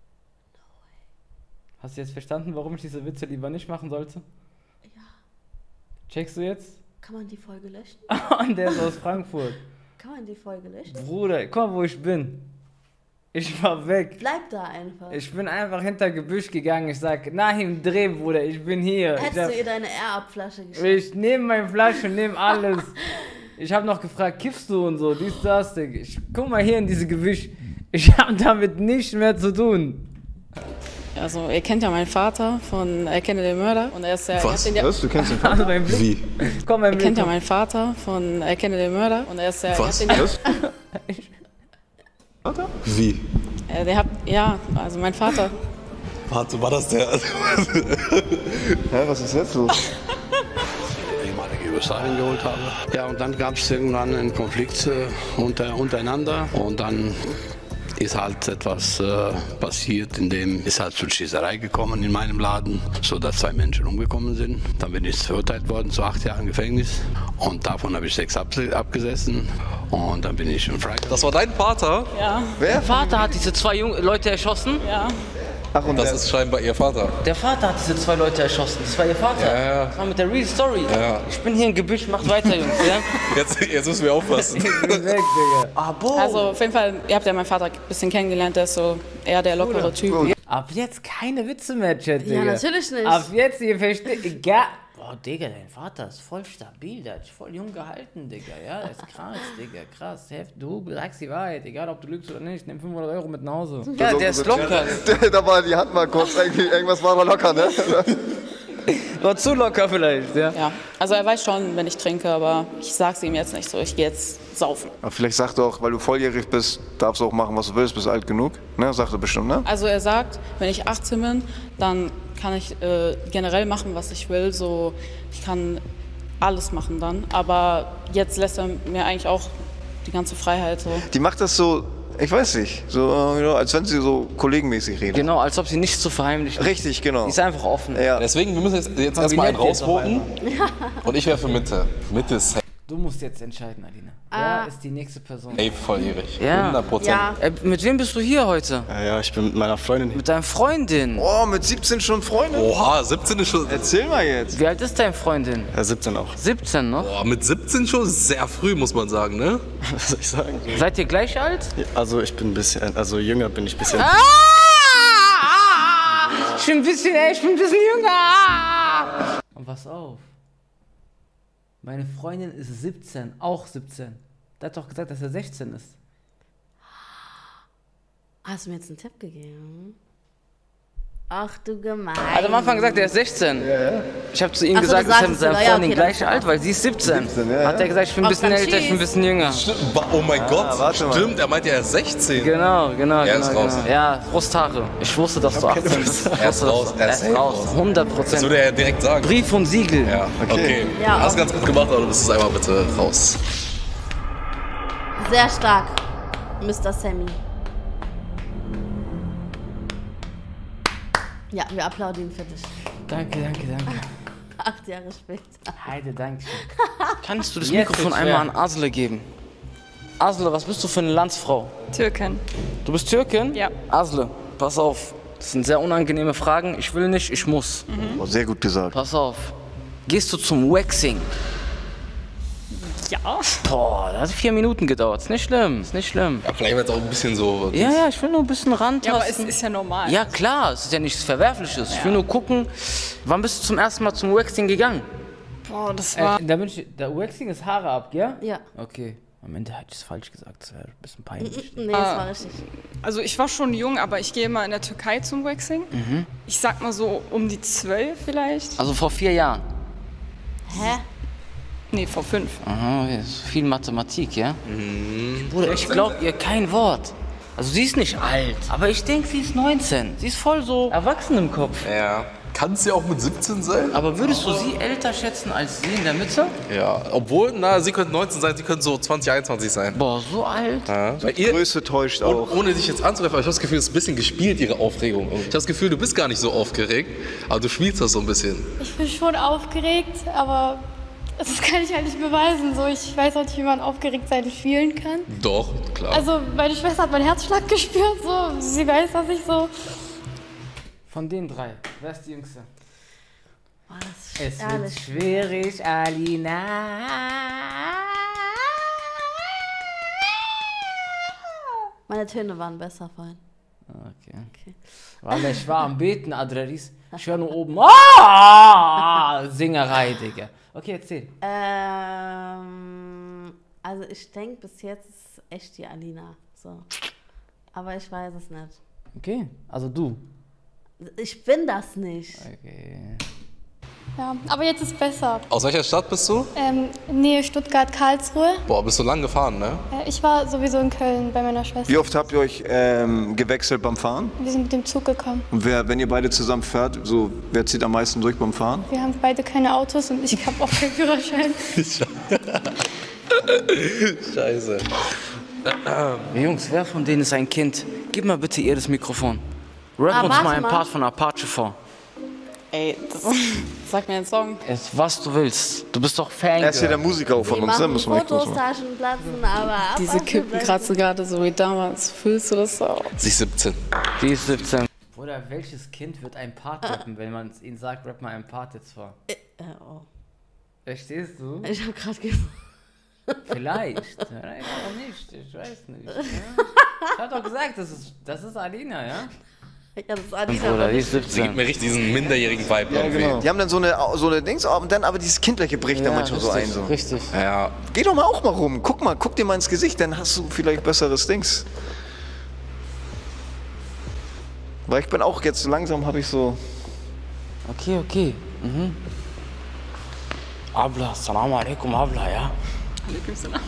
Hast du jetzt verstanden, warum ich diese Witze lieber nicht machen sollte? Ja. Checkst du jetzt? Kann man die Folge löschen? Und der ist aus Frankfurt. Kann man die Folge löschen? Bruder, guck mal, wo ich bin. Ich war weg. Bleib da einfach. Ich bin einfach hinter Gebüsch gegangen. Ich sag, Nahim, dreh, Bruder, ich bin hier. Ich, Hättest hab, du ihr deine Air-Up-Flasche geschickt? ich nehme meine Flasche und nehme alles. Ich habe noch gefragt, kiffst du und so, dies, das, Digga. Ich guck mal hier in diese Gebüsch. Ich habe damit nichts mehr zu tun. Also ihr kennt ja meinen Vater von Erkenne den Mörder. Und er ist ja, ihr Was? habt den ja, Was? Du kennst den Vater? Also mein Blick. Wie? Komm, mein ihr Blick. kennt ja meinen Vater von Erkenne den Mörder. Und er ist ja, ihr Was? habt den ja, Was? Vater? Wie? äh, der hat, ja, also mein Vater. Warte, war das der? Hä, was ist jetzt los? ehemalige Jugoslawien geholt habe. Ja, und dann gab es irgendwann einen Konflikt äh, unter, untereinander und dann ist halt etwas äh, passiert, in dem ist halt zur Schießerei gekommen in meinem Laden, sodass zwei Menschen umgekommen sind. Dann bin ich verurteilt worden zu acht Jahren Gefängnis und davon habe ich sechs ab abgesessen und dann bin ich im Freigang. Das war dein Vater? Ja, Der Vater hat diese zwei Jung Leute erschossen. ja. Ach, und Das der, ist scheinbar ihr Vater. Der Vater hat diese zwei Leute erschossen. Das war ihr Vater. Ja, ja. Das war mit der Real Story. Ja. Ich bin hier im Gebüsch, macht weiter, Jungs. Ja? Jetzt, jetzt müssen wir aufpassen. Ich bin weg, Digga. Ah, boah. Also auf jeden Fall, ihr habt ja meinen Vater ein bisschen kennengelernt, der ist so eher der lockere Typ. Ab jetzt keine Witze mehr, Chat, Digga. Ja, natürlich nicht. Ab jetzt, ihr versteht, egal. Boah, Digga, dein Vater ist voll stabil, der hat dich voll jung gehalten, Digga. Ja, der ist krass, Digga, krass. Heft, du sagst die Wahrheit, egal ob du lügst oder nicht, nimm fünfhundert Euro mit nach Hause. Ja, der ist locker. da war die Hand mal kurz, irgendwie, irgendwas war da locker, ne? War zu locker vielleicht, ja. Ja, also er weiß schon, wenn ich trinke, aber ich sag's ihm jetzt nicht so. Ich gehe jetzt saufen. Aber vielleicht sagt er auch, weil du volljährig bist, darfst du auch machen, was du willst, bist alt genug. Ne? Sagt er bestimmt, ne? Also er sagt, wenn ich achtzehn bin, dann kann ich äh, generell machen, was ich will. So, ich kann alles machen dann. Aber jetzt lässt er mir eigentlich auch die ganze Freiheit. So. Die macht das so, ich weiß nicht, so, äh, als wenn sie so kollegenmäßig redet. Genau, als ob sie nichts zu verheimlichen. Richtig, genau. Die ist einfach offen. Ja. Deswegen, wir müssen jetzt, jetzt erstmal einen rausvoten. Und ich wäre für Mitte. Mitte ist safe. Du musst jetzt entscheiden, Alina. Wer Ah. ist die nächste Person? Ey, volljährig. Ja. hundert Prozent. Ja. Äh, mit wem bist du hier heute? Ja, ja, ich bin mit meiner Freundin hier. Mit deiner Freundin. Oh, mit siebzehn schon Freunde? Oha, siebzehn ist schon. Erzähl mal jetzt. Wie alt ist deine Freundin? Ja, siebzehn auch. siebzehn noch? Boah, mit siebzehn schon sehr früh, muss man sagen, ne? Was soll ich sagen? Seid ihr gleich alt? Also ich bin ein bisschen, also jünger bin ich ein bisschen. Ah! Ich bin ein bisschen, ey, ich bin ein bisschen jünger. Und pass auf. Meine Freundin ist siebzehn, auch siebzehn. Der hat doch gesagt, dass er sechzehn ist. Hast du mir jetzt einen Tipp gegeben? Ach du gemein. Er hat am Anfang gesagt, er ist sechzehn. Ja, ja. Ich habe zu ihm Ach so, gesagt, du dass er sagst mit es seiner sogar. Ja, Freundin okay, gleich dann- alt, weil sie ist siebzehn. siebzehn, ja, Hat er gesagt, ich bin ein Auf bisschen dann älter, ich bin ein tschüss. bisschen jünger. Stimmt, wa- oh mein Gott. warte mal. Stimmt, er meinte, er ist sechzehn. Genau, genau, Er genau. ist raus. genau. Ja, Brusthaare. Ich wusste, dass du achtzehn bist. Er ist raus, er ist raus. raus. hundert Das Prozent. würde er direkt sagen. Brief und Siegel. Ja, okay. Ja, Hast auch. ganz gut gemacht, aber du bist es einmal bitte raus. Sehr stark, Mister Sammy. Ja, wir applaudieren für dich. Danke, danke, danke. Acht Jahre später. Heide, danke schön. Kannst du das Jetzt Mikrofon wird's einmal schwer. an Asle geben? Asle, was bist du für eine Landsfrau? Türkin. Du bist Türkin? Ja. Asle, pass auf. Das sind sehr unangenehme Fragen. Ich will nicht, ich muss. Oh, sehr gut gesagt. Pass auf. Gehst du zum Waxing? Ja. Boah, das hat vier Minuten gedauert. Ist nicht schlimm, ist nicht schlimm. Ja, vielleicht wird es auch ein bisschen so. Ja, ja, ich will nur ein bisschen rantasten. Ja, aber es ist ja normal. Ja, klar, es ist ja nichts Verwerfliches. Ich will nur gucken, wann bist du zum ersten Mal zum Waxing gegangen? Boah, das war. Äh, da bin ich, der Waxing ist Haare ab, gell? Ja. Okay. Am Ende hätte ich es falsch gesagt, das wäre ein bisschen peinlich. Nee, das war richtig. Also ich war schon jung, aber ich gehe immer in der Türkei zum Waxing. Mhm. Ich sag mal so um die zwölf vielleicht. Also vor vier Jahren. Hä? Nee, vor fünf. Aha, das ist viel Mathematik, ja? Bruder, ich glaub ihr kein Wort. Also sie ist nicht alt, aber ich denke, sie ist neunzehn. Sie ist voll so erwachsen im Kopf. Ja. Kann es ja auch mit siebzehn sein? Aber würdest du sie älter schätzen als sie in der Mitte? Ja. Obwohl, na, sie könnte neunzehn sein, sie könnte so zwanzig, einundzwanzig sein. Boah, so alt? Ja. Bei ihr, Größe täuscht oh, auch. ohne dich jetzt anzugreifen, aber ich habe das Gefühl, es ist ein bisschen gespielt, ihre Aufregung. Ich habe das Gefühl, du bist gar nicht so aufgeregt, aber du spielst das so ein bisschen. Ich bin schon aufgeregt, aber das kann ich halt nicht beweisen. So, ich weiß auch nicht, wie man aufgeregt sein fühlen kann. Doch, klar. Also meine Schwester hat meinen Herzschlag gespürt, so. Sie weiß, dass ich so... Von den drei, wer ist die Jüngste? Oh, das Es ist wird ehrlich. schwierig, Alina. Meine Töne waren besser vorhin. Okay. Okay. Weil ich war am Beten, Adreris. Ich höre nur oben. Ah! Singerei, Digga. Okay, erzähl. Ähm, also ich denke, bis jetzt ist echt die Alina. So. Aber ich weiß es nicht. Okay, also du. Ich bin das nicht. Okay. Ja, aber jetzt ist besser. Aus welcher Stadt bist du? Ähm, Nähe Stuttgart, Karlsruhe. Boah, bist du lang gefahren, ne? Äh, ich war sowieso in Köln bei meiner Schwester. Wie oft habt ihr euch ähm, gewechselt beim Fahren? Wir sind mit dem Zug gekommen. Und wer, wenn ihr beide zusammen fährt, so, wer zieht am meisten durch beim Fahren? Wir haben beide keine Autos und ich habe auch keinen Führerschein. Scheiße. Jungs, wer von denen ist ein Kind? Gib mal bitte ihr das Mikrofon. Rap Ah, uns warte mal einen mal. Part von Apache vor. Ey, das, sag mir einen Song. Es, was du willst. Du bist doch Fan. Er ist ja der Musiker auch von Die uns, ne? machen Müssen wir nicht groß Fotos, machen. Taschen platzen, aber... Diese Kippen kratzen gerade so wie damals. Fühlst du das auch? Sie ist siebzehn. Die ist siebzehn. Oder welches Kind wird ein Part rappen, wenn man es ihnen sagt, rap mal einen Part jetzt vor? Äh, oh. Verstehst du? Ich habe gerade gefragt. Vielleicht. Vielleicht auch nicht. Ich weiß nicht. Ja? Ich hab doch gesagt, das ist, das ist Alina, ja? Ja, das ist Alina. Bruder, aber die nicht. ist Sie gibt siebzehn. mir richtig diesen minderjährigen Vibe irgendwie. Die haben dann so eine, so eine Dings, und dann aber dieses Kindliche bricht dann manchmal so ein. richtig, So. richtig. Ja. Geh doch mal auch mal rum. Guck mal, guck dir mal ins Gesicht, dann hast du vielleicht besseres Dings. Weil ich bin auch jetzt langsam, habe ich so. Okay, okay. Mhm. Abla, Salam alaikum, Abla, ja? Alaikum salam.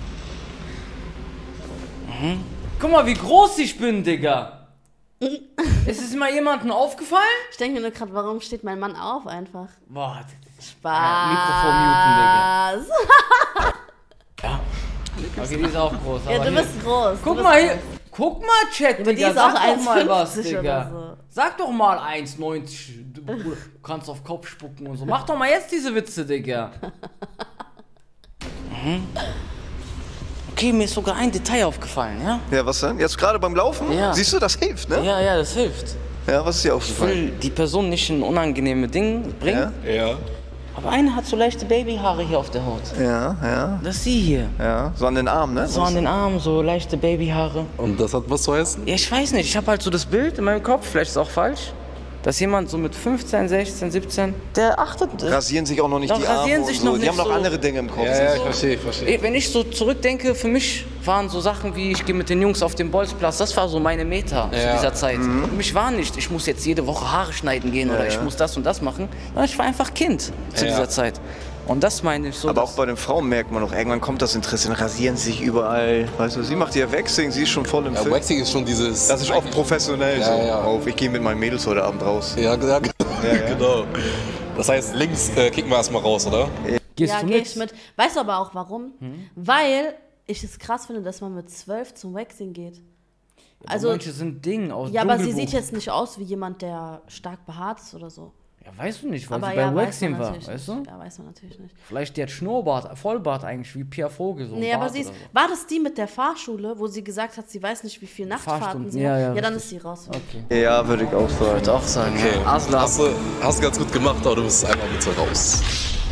Mhm. Guck mal, wie groß ich bin, Digga. Ist es mal jemandem aufgefallen? Ich denke nur gerade, warum steht mein Mann auf einfach? Boah, Spaß. Ja, Mikrofon muten, Digga. Ja. Okay, die ist auch groß. Ja, aber du hier. bist groß. Guck du mal bist hier. groß. Guck mal, Chat, Ja, Digga. die ist Sag auch doch mal was, eins fünfzig Digga. oder so. Sag doch mal eins neunzig. Du, du kannst auf Kopf spucken und so. Mach doch mal jetzt diese Witze, Digga. Mhm. Okay, mir ist sogar ein Detail aufgefallen, ja? Ja, was denn? Jetzt gerade beim Laufen? Ja. Siehst du, das hilft, ne? Ja, ja, das hilft. Ja, was ist dir Ich aufgefallen? will die Person nicht in unangenehme Dinge bringen. Ja? Ja. Aber eine hat so leichte Babyhaare hier auf der Haut. Ja, ja. Das ist sie hier. Ja, so an den Armen, ne? So an den Armen, so leichte Babyhaare. Und das hat was zu heißen? Ja, ich weiß nicht. Ich habe halt so das Bild in meinem Kopf, vielleicht ist es auch falsch, dass jemand so mit fünfzehn, sechzehn, siebzehn, der achtet. Rasieren sich auch noch nicht Doch, die Arme rasieren und sich so. noch Die nicht haben noch so. andere Dinge im Kopf. Ja, ja, ich verstehe, ich verstehe. Wenn ich so zurückdenke, für mich waren so Sachen wie, ich gehe mit den Jungs auf den Bolzplatz, das war so meine Meta zu Ja. dieser Zeit. Für mich war nicht, ich muss jetzt jede Woche Haare schneiden gehen oder ja. ich muss das und das machen. Sondern ich war einfach Kind zu Ja. dieser Zeit. Und das meine ich so. Aber dass- auch bei den Frauen merkt man noch, irgendwann kommt das Interesse, dann rasieren sie sich überall. Weißt du, sie macht ja Waxing, sie ist schon voll im Ja, Film. Waxing ist schon dieses... Das ist oft professionell Ja, so. ja. Auf, ich gehe mit meinen Mädels heute Abend raus. Ja, ja, genau. Das heißt, links äh, kicken wir erstmal raus, oder? Gehst Ja, du geh mit? ich mit. Weißt du aber auch warum? Weil ich es krass finde, dass man mit zwölf zum Waxing geht. Also, Also, manche sind Ding aus ja, aber sie Dschungelbuch. sieht jetzt nicht aus wie jemand, der stark behaart ist oder so. Ja, weißt du nicht, weil Aber sie ja, bei weiß Waxing man war, natürlich weißt nicht. du? Ja, weiß man natürlich nicht. Vielleicht die hat Schnurrbart, Vollbart eigentlich, wie Pierre Vogel. So ein Nee, aber Bart sie ist, oder so. war das die mit der Fahrschule, wo sie gesagt hat, sie weiß nicht, wie viel Nachtfahrten Fahrstunden, sie ja, hat? ja, Ja, dann richtig. ist sie raus. Okay. Ja, würde ich auch sagen. Ich würde auch sagen, Okay. ja. Asla. Hast du, hast du ganz gut gemacht, aber du bist einmal bitte raus.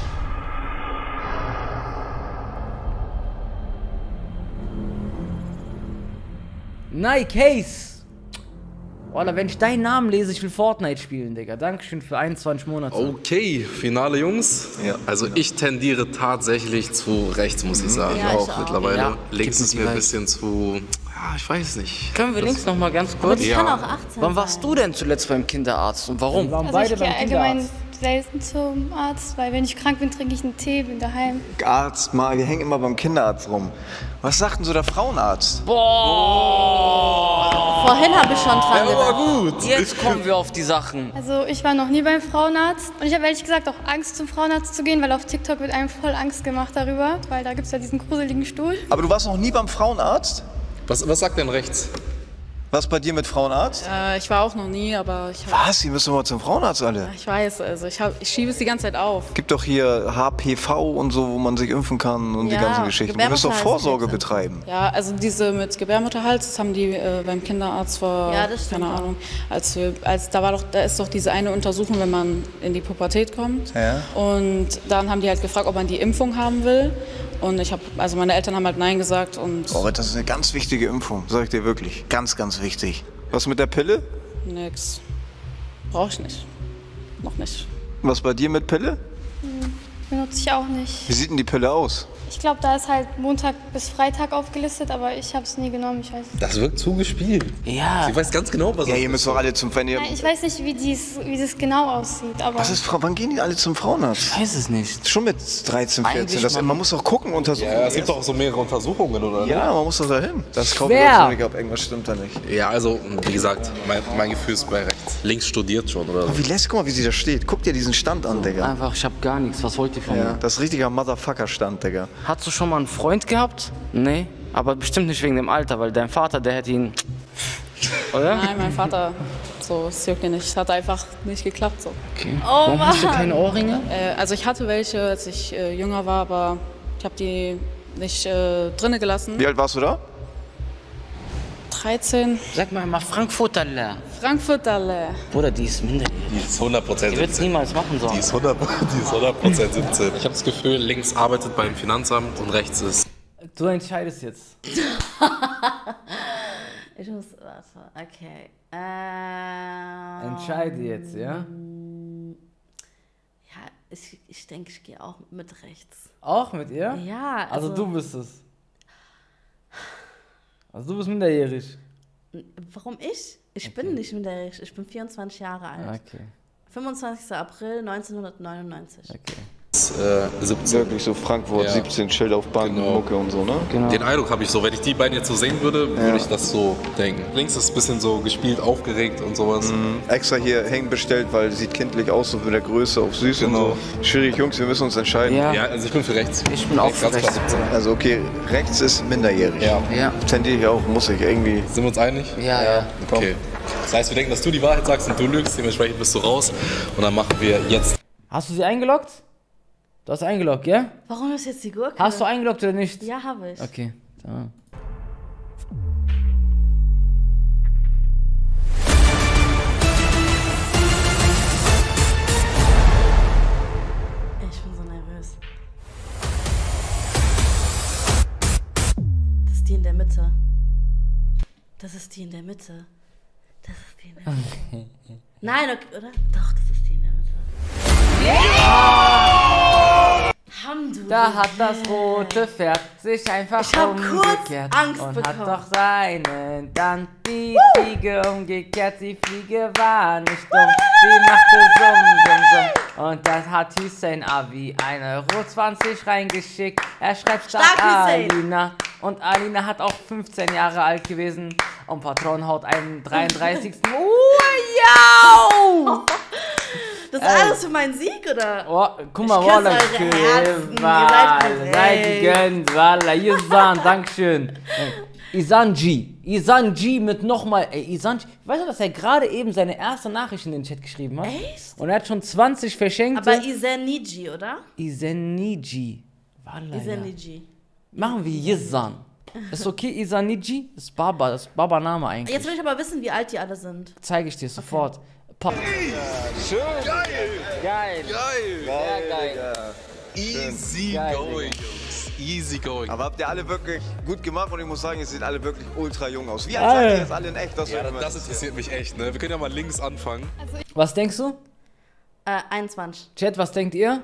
Nike Case! Oder wenn ich deinen Namen lese, ich will Fortnite spielen, Digga. Dankeschön für einundzwanzig Monate. Okay, Finale, Jungs. Ja. Also ich tendiere tatsächlich zu rechts, muss ich sagen. Ja, ich auch auch. mittlerweile. Ja, Links gib mir ist die mir ein Weiß. bisschen zu... Ja, ich weiß nicht. Können wir Das- links noch mal ganz Aber kurz? die Ja. kann auch achtzehn Wann warst sein. du denn zuletzt beim Kinderarzt und warum? Wir waren Also beide ich gehe beim allgemein Kinderarzt. selten zum Arzt, weil wenn ich krank bin, trinke ich einen Tee, bin daheim. Arzt, mal, wir hängen immer beim Kinderarzt rum. Was sagt denn so der Frauenarzt? Vorhin habe ich schon dran gedacht. gut. Jetzt kommen wir auf die Sachen. Also ich war noch nie beim Frauenarzt und ich habe ehrlich gesagt auch Angst, zum Frauenarzt zu gehen, weil auf TikTok wird einem voll Angst gemacht darüber, weil da gibt es ja diesen gruseligen Stuhl. Aber du warst noch nie beim Frauenarzt? Was, was sagt denn rechts? Was bei dir mit Frauenarzt? Äh, ich war auch noch nie, aber ich, hab, Was? Ihr müsst doch mal zum Frauenarzt alle. ich weiß, also ich, hab, ich schiebe es die ganze Zeit auf. Gibt doch hier H P V und so, wo man sich impfen kann und die Ja, ganzen Geschichten. Ihr müsst doch Vorsorge Gebärmutterhalskrebs. betreiben. Ja, also diese mit Gebärmutterhals, das haben die äh, beim Kinderarzt vor, Ja, das stimmt keine auch. Ahnung, als wir, als da war doch, da ist doch diese eine Untersuchung, wenn man in die Pubertät kommt. Ja. Und dann haben die halt gefragt, ob man die Impfung haben will. Und ich habe, also meine Eltern haben halt Nein gesagt und Oh, das ist eine ganz wichtige Impfung, sag ich dir wirklich. Ganz, ganz wichtig. Was mit der Pille? nix. Brauche ich nicht. Noch nicht. Was bei dir mit Pille? Benutze ich auch nicht. Wie sieht denn die Pille aus? Ich glaube, da ist halt Montag bis Freitag aufgelistet, aber ich habe es nie genommen, ich weiß nicht. Das wirkt zugespielt. Ja. Sie weiß ganz genau, was Ja, das ihr müsst doch alle zum... Wenn ihr, Nein, ich weiß nicht, wie, dies, wie das genau aussieht, aber was ist, Frau- wann gehen die alle zum Frauenarzt? Ich weiß es nicht. Schon mit dreizehn, vierzehn. Eigentlich Das, man- man muss doch gucken, untersuchen. Ja, es gibt doch auch so mehrere Untersuchungen, oder? Ja, man muss doch dahin. Das kaufe ich Schwer. auch nicht, ob irgendwas stimmt da nicht. Ja, also, wie gesagt, mein, mein Gefühl ist bei rechts. Links studiert schon, oder? Oh, wie lässt, guck mal, wie sie da steht. Guck dir diesen Stand an, Digga. Einfach, ich hab gar nichts. Was wollt ihr von Ja, mir? das ist richtiger Motherfucker-Stand, Digga. Hast du schon mal einen Freund gehabt? Nee. Aber bestimmt nicht wegen dem Alter, weil dein Vater, der hätte ihn. Oder? Nein, mein Vater, so, es juckt ihn nicht. Es hat einfach nicht geklappt, so. Okay. Warum hast du keine Ohrringe? Äh, also ich hatte welche, als ich äh, jünger war, aber ich habe die nicht äh, drinne gelassen. Wie alt warst du da? dreizehn. Sag mal, mal Frankfurter Lehr. Frankfurter. Bruder, die ist minderjährig. Die ist hundert Prozent Die wird es niemals machen sollen. Die ist hundert Prozent siebzehn. Ich habe das Gefühl, links arbeitet beim Finanzamt und rechts ist... Du entscheidest jetzt. Ich muss, warte, okay. Ähm, Entscheide jetzt, ja? Ja, ich, ich denke, ich gehe auch mit rechts. Auch mit ihr? Ja, Also, also- du bist es. Also du bist minderjährig. Warum ich? Ich bin nicht minderjährig, ich bin vierundzwanzig Jahre alt. Okay. fünfundzwanzigster April neunzehnhundertneunundneunzig. Okay. Äh, siebzehn. Wirklich so Frankfurt, Ja. siebzehn, Schild auf Band, Genau. Mucke und so, ne? Genau. Den Eindruck habe ich so, wenn ich die beiden jetzt so sehen würde, würde Ja. ich das so denken. Links ist ein bisschen so gespielt, aufgeregt und sowas. Mhm. Extra hier hängen bestellt, weil sieht kindlich aus, so mit der Größe auf süß Genau. und so. Schwierig, Jungs, wir müssen uns entscheiden. Ja. Ja, also ich bin für rechts. Ich bin auch für Ganz klar rechts. siebzehn. Also okay, rechts ist minderjährig. Ja. Ja. Tendiere ich auch, muss ich irgendwie. Sind wir uns einig? Ja, ja. Okay. Das heißt, wir denken, dass du die Wahrheit sagst und du lügst, dementsprechend bist du raus. Und dann machen wir jetzt. Hast du sie eingeloggt? Du hast eingeloggt, ja? Warum ist jetzt die Gurke? Hast du eingeloggt oder nicht? Ja, habe ich. Okay. So. Ich bin so nervös. Das ist die in der Mitte. Das ist die in der Mitte. Das ist die in der Mitte. Nein, okay, oder? Doch, das ist die in der Mitte. Hamdu. Da hat das rote Pferd sich einfach Ich hab kurz umgekehrt Angst und bekommen. hat doch seinen dann die Fliege umgekehrt. Die Fliege war nicht dumm, sie machte summ, summ, summ. Und das hat Hussein Abi eine Rot zwanzig reingeschickt. Er schreibt stark Stark, Hussein. Alina. Und Alina hat auch fünfzehn Jahre alt gewesen. Und Patron haut einen dreiunddreißigsten Uh, ja! Das ist Ey. alles für meinen Sieg, oder? Oh, guck mal, Ich küsse Walla, eure Herzen, ihr seid seid korrekt. gegönnt, Walla, Isan, Dankeschön. Isanji, Isanji mit nochmal, ey, Isanji, weißt du, dass er gerade eben seine erste Nachricht in den Chat geschrieben hat? Echt? Und er hat schon zwanzig verschenkt. Aber Iseniji, oder? Isaniji, Walla, ja. Iseniji. Machen wir Isan. Ist okay, Isaniji? Ist Baba, das ist Baba-Name eigentlich. Jetzt will ich aber wissen, wie alt die alle sind. Zeige ich dir sofort. Pa Schön. Geil! Geil. Geil! Sehr geil. Easy Geil, going, Jungs. Easy going. Aber habt ihr alle wirklich gut gemacht und ich muss sagen, ihr seht alle wirklich ultra jung aus. Wie alt Alter. seid ihr jetzt alle in echt? Das, Ja, würde mich das mal interessiert mich echt, ne? Wir können ja mal links anfangen. Was denkst du? Äh, einundzwanzig. Chat, was denkt ihr?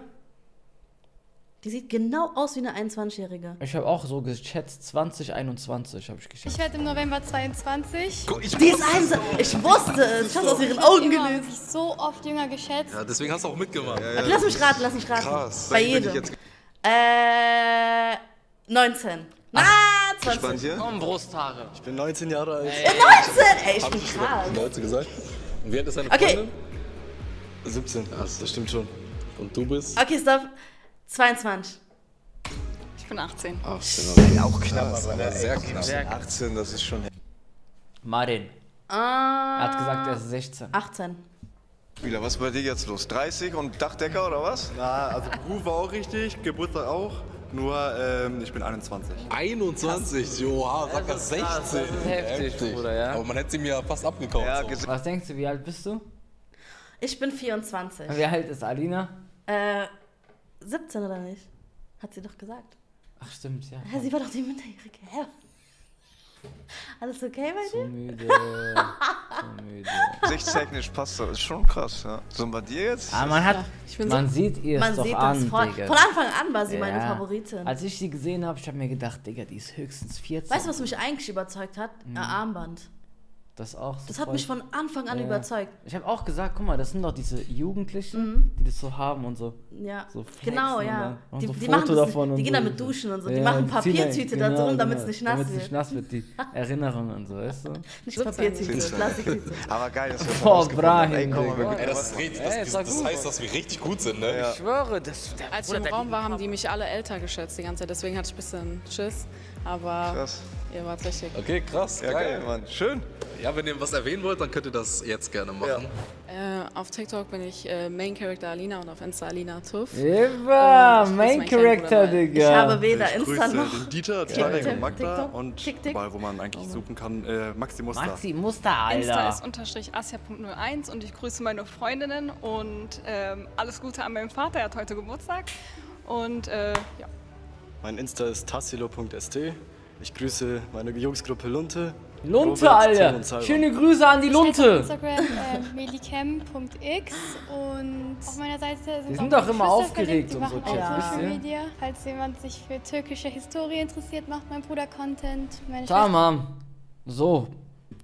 Die sieht genau aus wie eine einundzwanzigjährige. Ich habe auch so geschätzt, zwanzig einundzwanzig habe ich geschätzt. Ich werde im November zweiundzwanzig. Guck, ich Die ist eins. Ich wusste es. Ich hab's aus ihren Augen Immer gelesen. wirklich so oft jünger geschätzt. Ja, deswegen hast du auch mitgemacht. Okay, lass mich raten, lass mich raten. Krass. Bei Bin ich jedem. jetzt Äh, neunzehn. Na, gespannt zwanzig. hier. Komm, Brusthaare. Ich bin neunzehn Jahre alt. neunzehn! Ey, ich Hab bin ich krass. Leute gesagt? Und wie alt ist deine Okay. Freundin? siebzehn, das stimmt schon. Und du bist? Okay, stopp. zweiundzwanzig. Ich bin achtzehn. achtzehn. Auch knapp, aber Aber sehr knapp. achtzehn, das ist schon. Marin. Ah, Er hat gesagt, er ist sechzehn. achtzehn. Spieler, was ist bei dir jetzt los? dreißig und Dachdecker oder was? Na, also Beruf war auch richtig, Geburtstag auch. Nur ähm, ich bin einundzwanzig. einundzwanzig, joa, sag ja sechzehn. Das ist heftig, Bruder, ja. Aber man hätte sie mir fast abgekauft. Ja, so. gesehen. Was denkst du, wie alt bist du? Ich bin vierundzwanzig. Wie alt ist Alina? Äh, siebzehn oder nicht? Hat sie doch gesagt. Ach stimmt, ja. Hä, sie war doch die Minderjährige. Hä? Alles okay bei So dir? müde. So müde. Sichtstechnisch passt das. Ist schon krass, ja. So bei dir jetzt? Ah, man hat. Ich bin Man sieht ihr Man es doch sieht an, das. Von, Digga. von Anfang an war sie meine Ja. Favoritin. Als ich sie gesehen habe, ich habe mir gedacht, Digga, die ist höchstens vierzehn. Weißt du, was mich eigentlich überzeugt hat? Ein Armband. Das auch so Das hat voll- mich von Anfang an Ja. überzeugt. Ich habe auch gesagt, guck mal, das sind doch diese Jugendlichen, die das so haben und so. Ja, So flexen genau, und ja. dann machen Die, so die, Foto machen das, davon und die gehen so. damit duschen und so. Die Ja, machen ziehen dann- Papiertüte da genau, drum, damit genau, es nicht nass Damit es wird. nicht nass wird, die Erinnerung und so, weißt du? Nicht Papiertüte, Plastiktüte. Aber geil, dass wir Boah, rausgefunden haben. Brahim, Ey, komm mal, wir Digga. Ey, das, ist richtig, das, Ey, das, sag das gut. heißt, dass wir richtig gut sind, ne? Ich schwöre, das der Als wir im Raum waren, haben die mich alle älter geschätzt die ganze Zeit. Deswegen hatte ich ein bisschen Schiss. Aber Krass. ihr wart richtig. Okay, krass, Ja, geil. geil, Mann. Schön. Ja, wenn ihr was erwähnen wollt, dann könnt ihr das jetzt gerne machen. Äh, auf TikTok bin ich äh, Main Character Alina und auf Insta Alina Tuff. Immer, Und ich Main grüße meinen kleinen Character, Bruder, weil- Ich Digga. habe weder Ich Insta grüße noch. den Dieter, TikTok, Tarek und Magda TikTok, und Tick, Tick. überall, wo man eigentlich suchen kann, äh, Maxi Muster. Maxi Muster, Insta Alter. ist unterstrich asia punkt null eins und ich grüße meine Freundinnen und ähm, alles Gute an meinen Vater, er hat heute Geburtstag. Und äh, ja. Mein Insta ist tassilo punkt st. Ich grüße meine Jungsgruppe Lunte. Lunte, Robert, Tim Alter. und Salva. Schöne Grüße an die Ich heiße auf Lunte. Instagram äh, melicam punkt x und auf meiner Seite sind, Die auch sind meine doch immer Geschwister aufgeregt verlinkt, die und so, machen Chat, auch wisst Social ihr? Media. Falls jemand sich für türkische Historie interessiert, macht mein Bruder Content. Meine Tamam. So. Ja.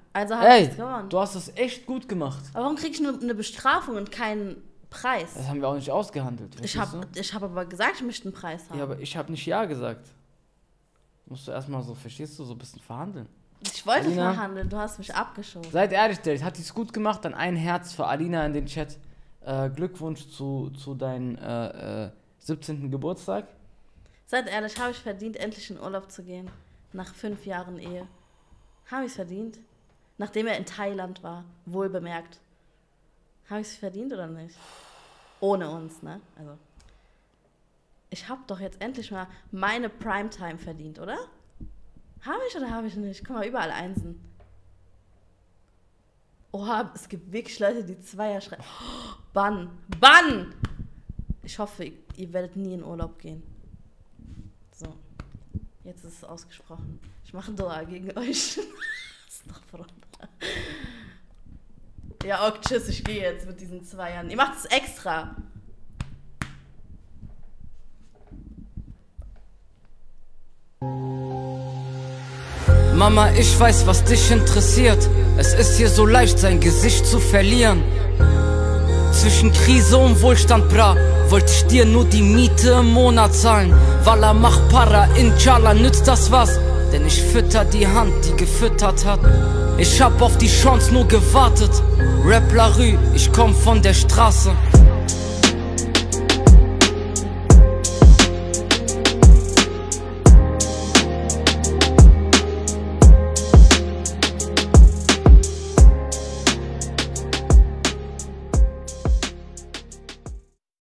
Also habe Ey, ich gewonnen. du hast das echt gut gemacht. Aber warum krieg ich nur eine Bestrafung und keinen Preis? Das haben wir auch nicht ausgehandelt. Ich habe ich hab aber gesagt, ich möchte einen Preis haben. Ja, aber ich habe nicht Ja gesagt. Musst du erstmal so, verstehst du, so ein bisschen verhandeln. Ich wollte Alina, verhandeln, du hast mich abgeschoben. Seid ehrlich, Dad, hat die's gut gemacht? Dann ein Herz für Alina in den Chat. Äh, Glückwunsch zu, zu deinem äh, äh, siebzehnten Geburtstag. Seid ehrlich, habe ich verdient, endlich in Urlaub zu gehen? Nach fünf Jahren Ehe. Habe ich es verdient? Nachdem er in Thailand war, wohl bemerkt. Habe ich es verdient oder nicht? Ohne uns, ne? Also. Ich habe doch jetzt endlich mal meine Primetime verdient, oder? Habe ich oder habe ich nicht? Guck mal, überall Einsen. Oha, es gibt wirklich Leute, die Zweier schreiben. Oh, Bann! Bann! Ich hoffe, ihr werdet nie in Urlaub gehen. So. Jetzt ist es ausgesprochen. Ich mache Dua gegen euch. Ja, okay, tschüss, ich gehe jetzt mit diesen Zweiern. Ihr macht es extra. Mama, ich weiß, was dich interessiert. Es ist hier so leicht, sein Gesicht zu verlieren. Zwischen Krise und Wohlstand, bra, wollte ich dir nur die Miete im Monat zahlen. Wallah, mach Para, Inshallah, nützt das was? Denn ich fütter die Hand, die gefüttert hat. Ich hab auf die Chance nur gewartet. Rap La Rue, ich komm von der Straße.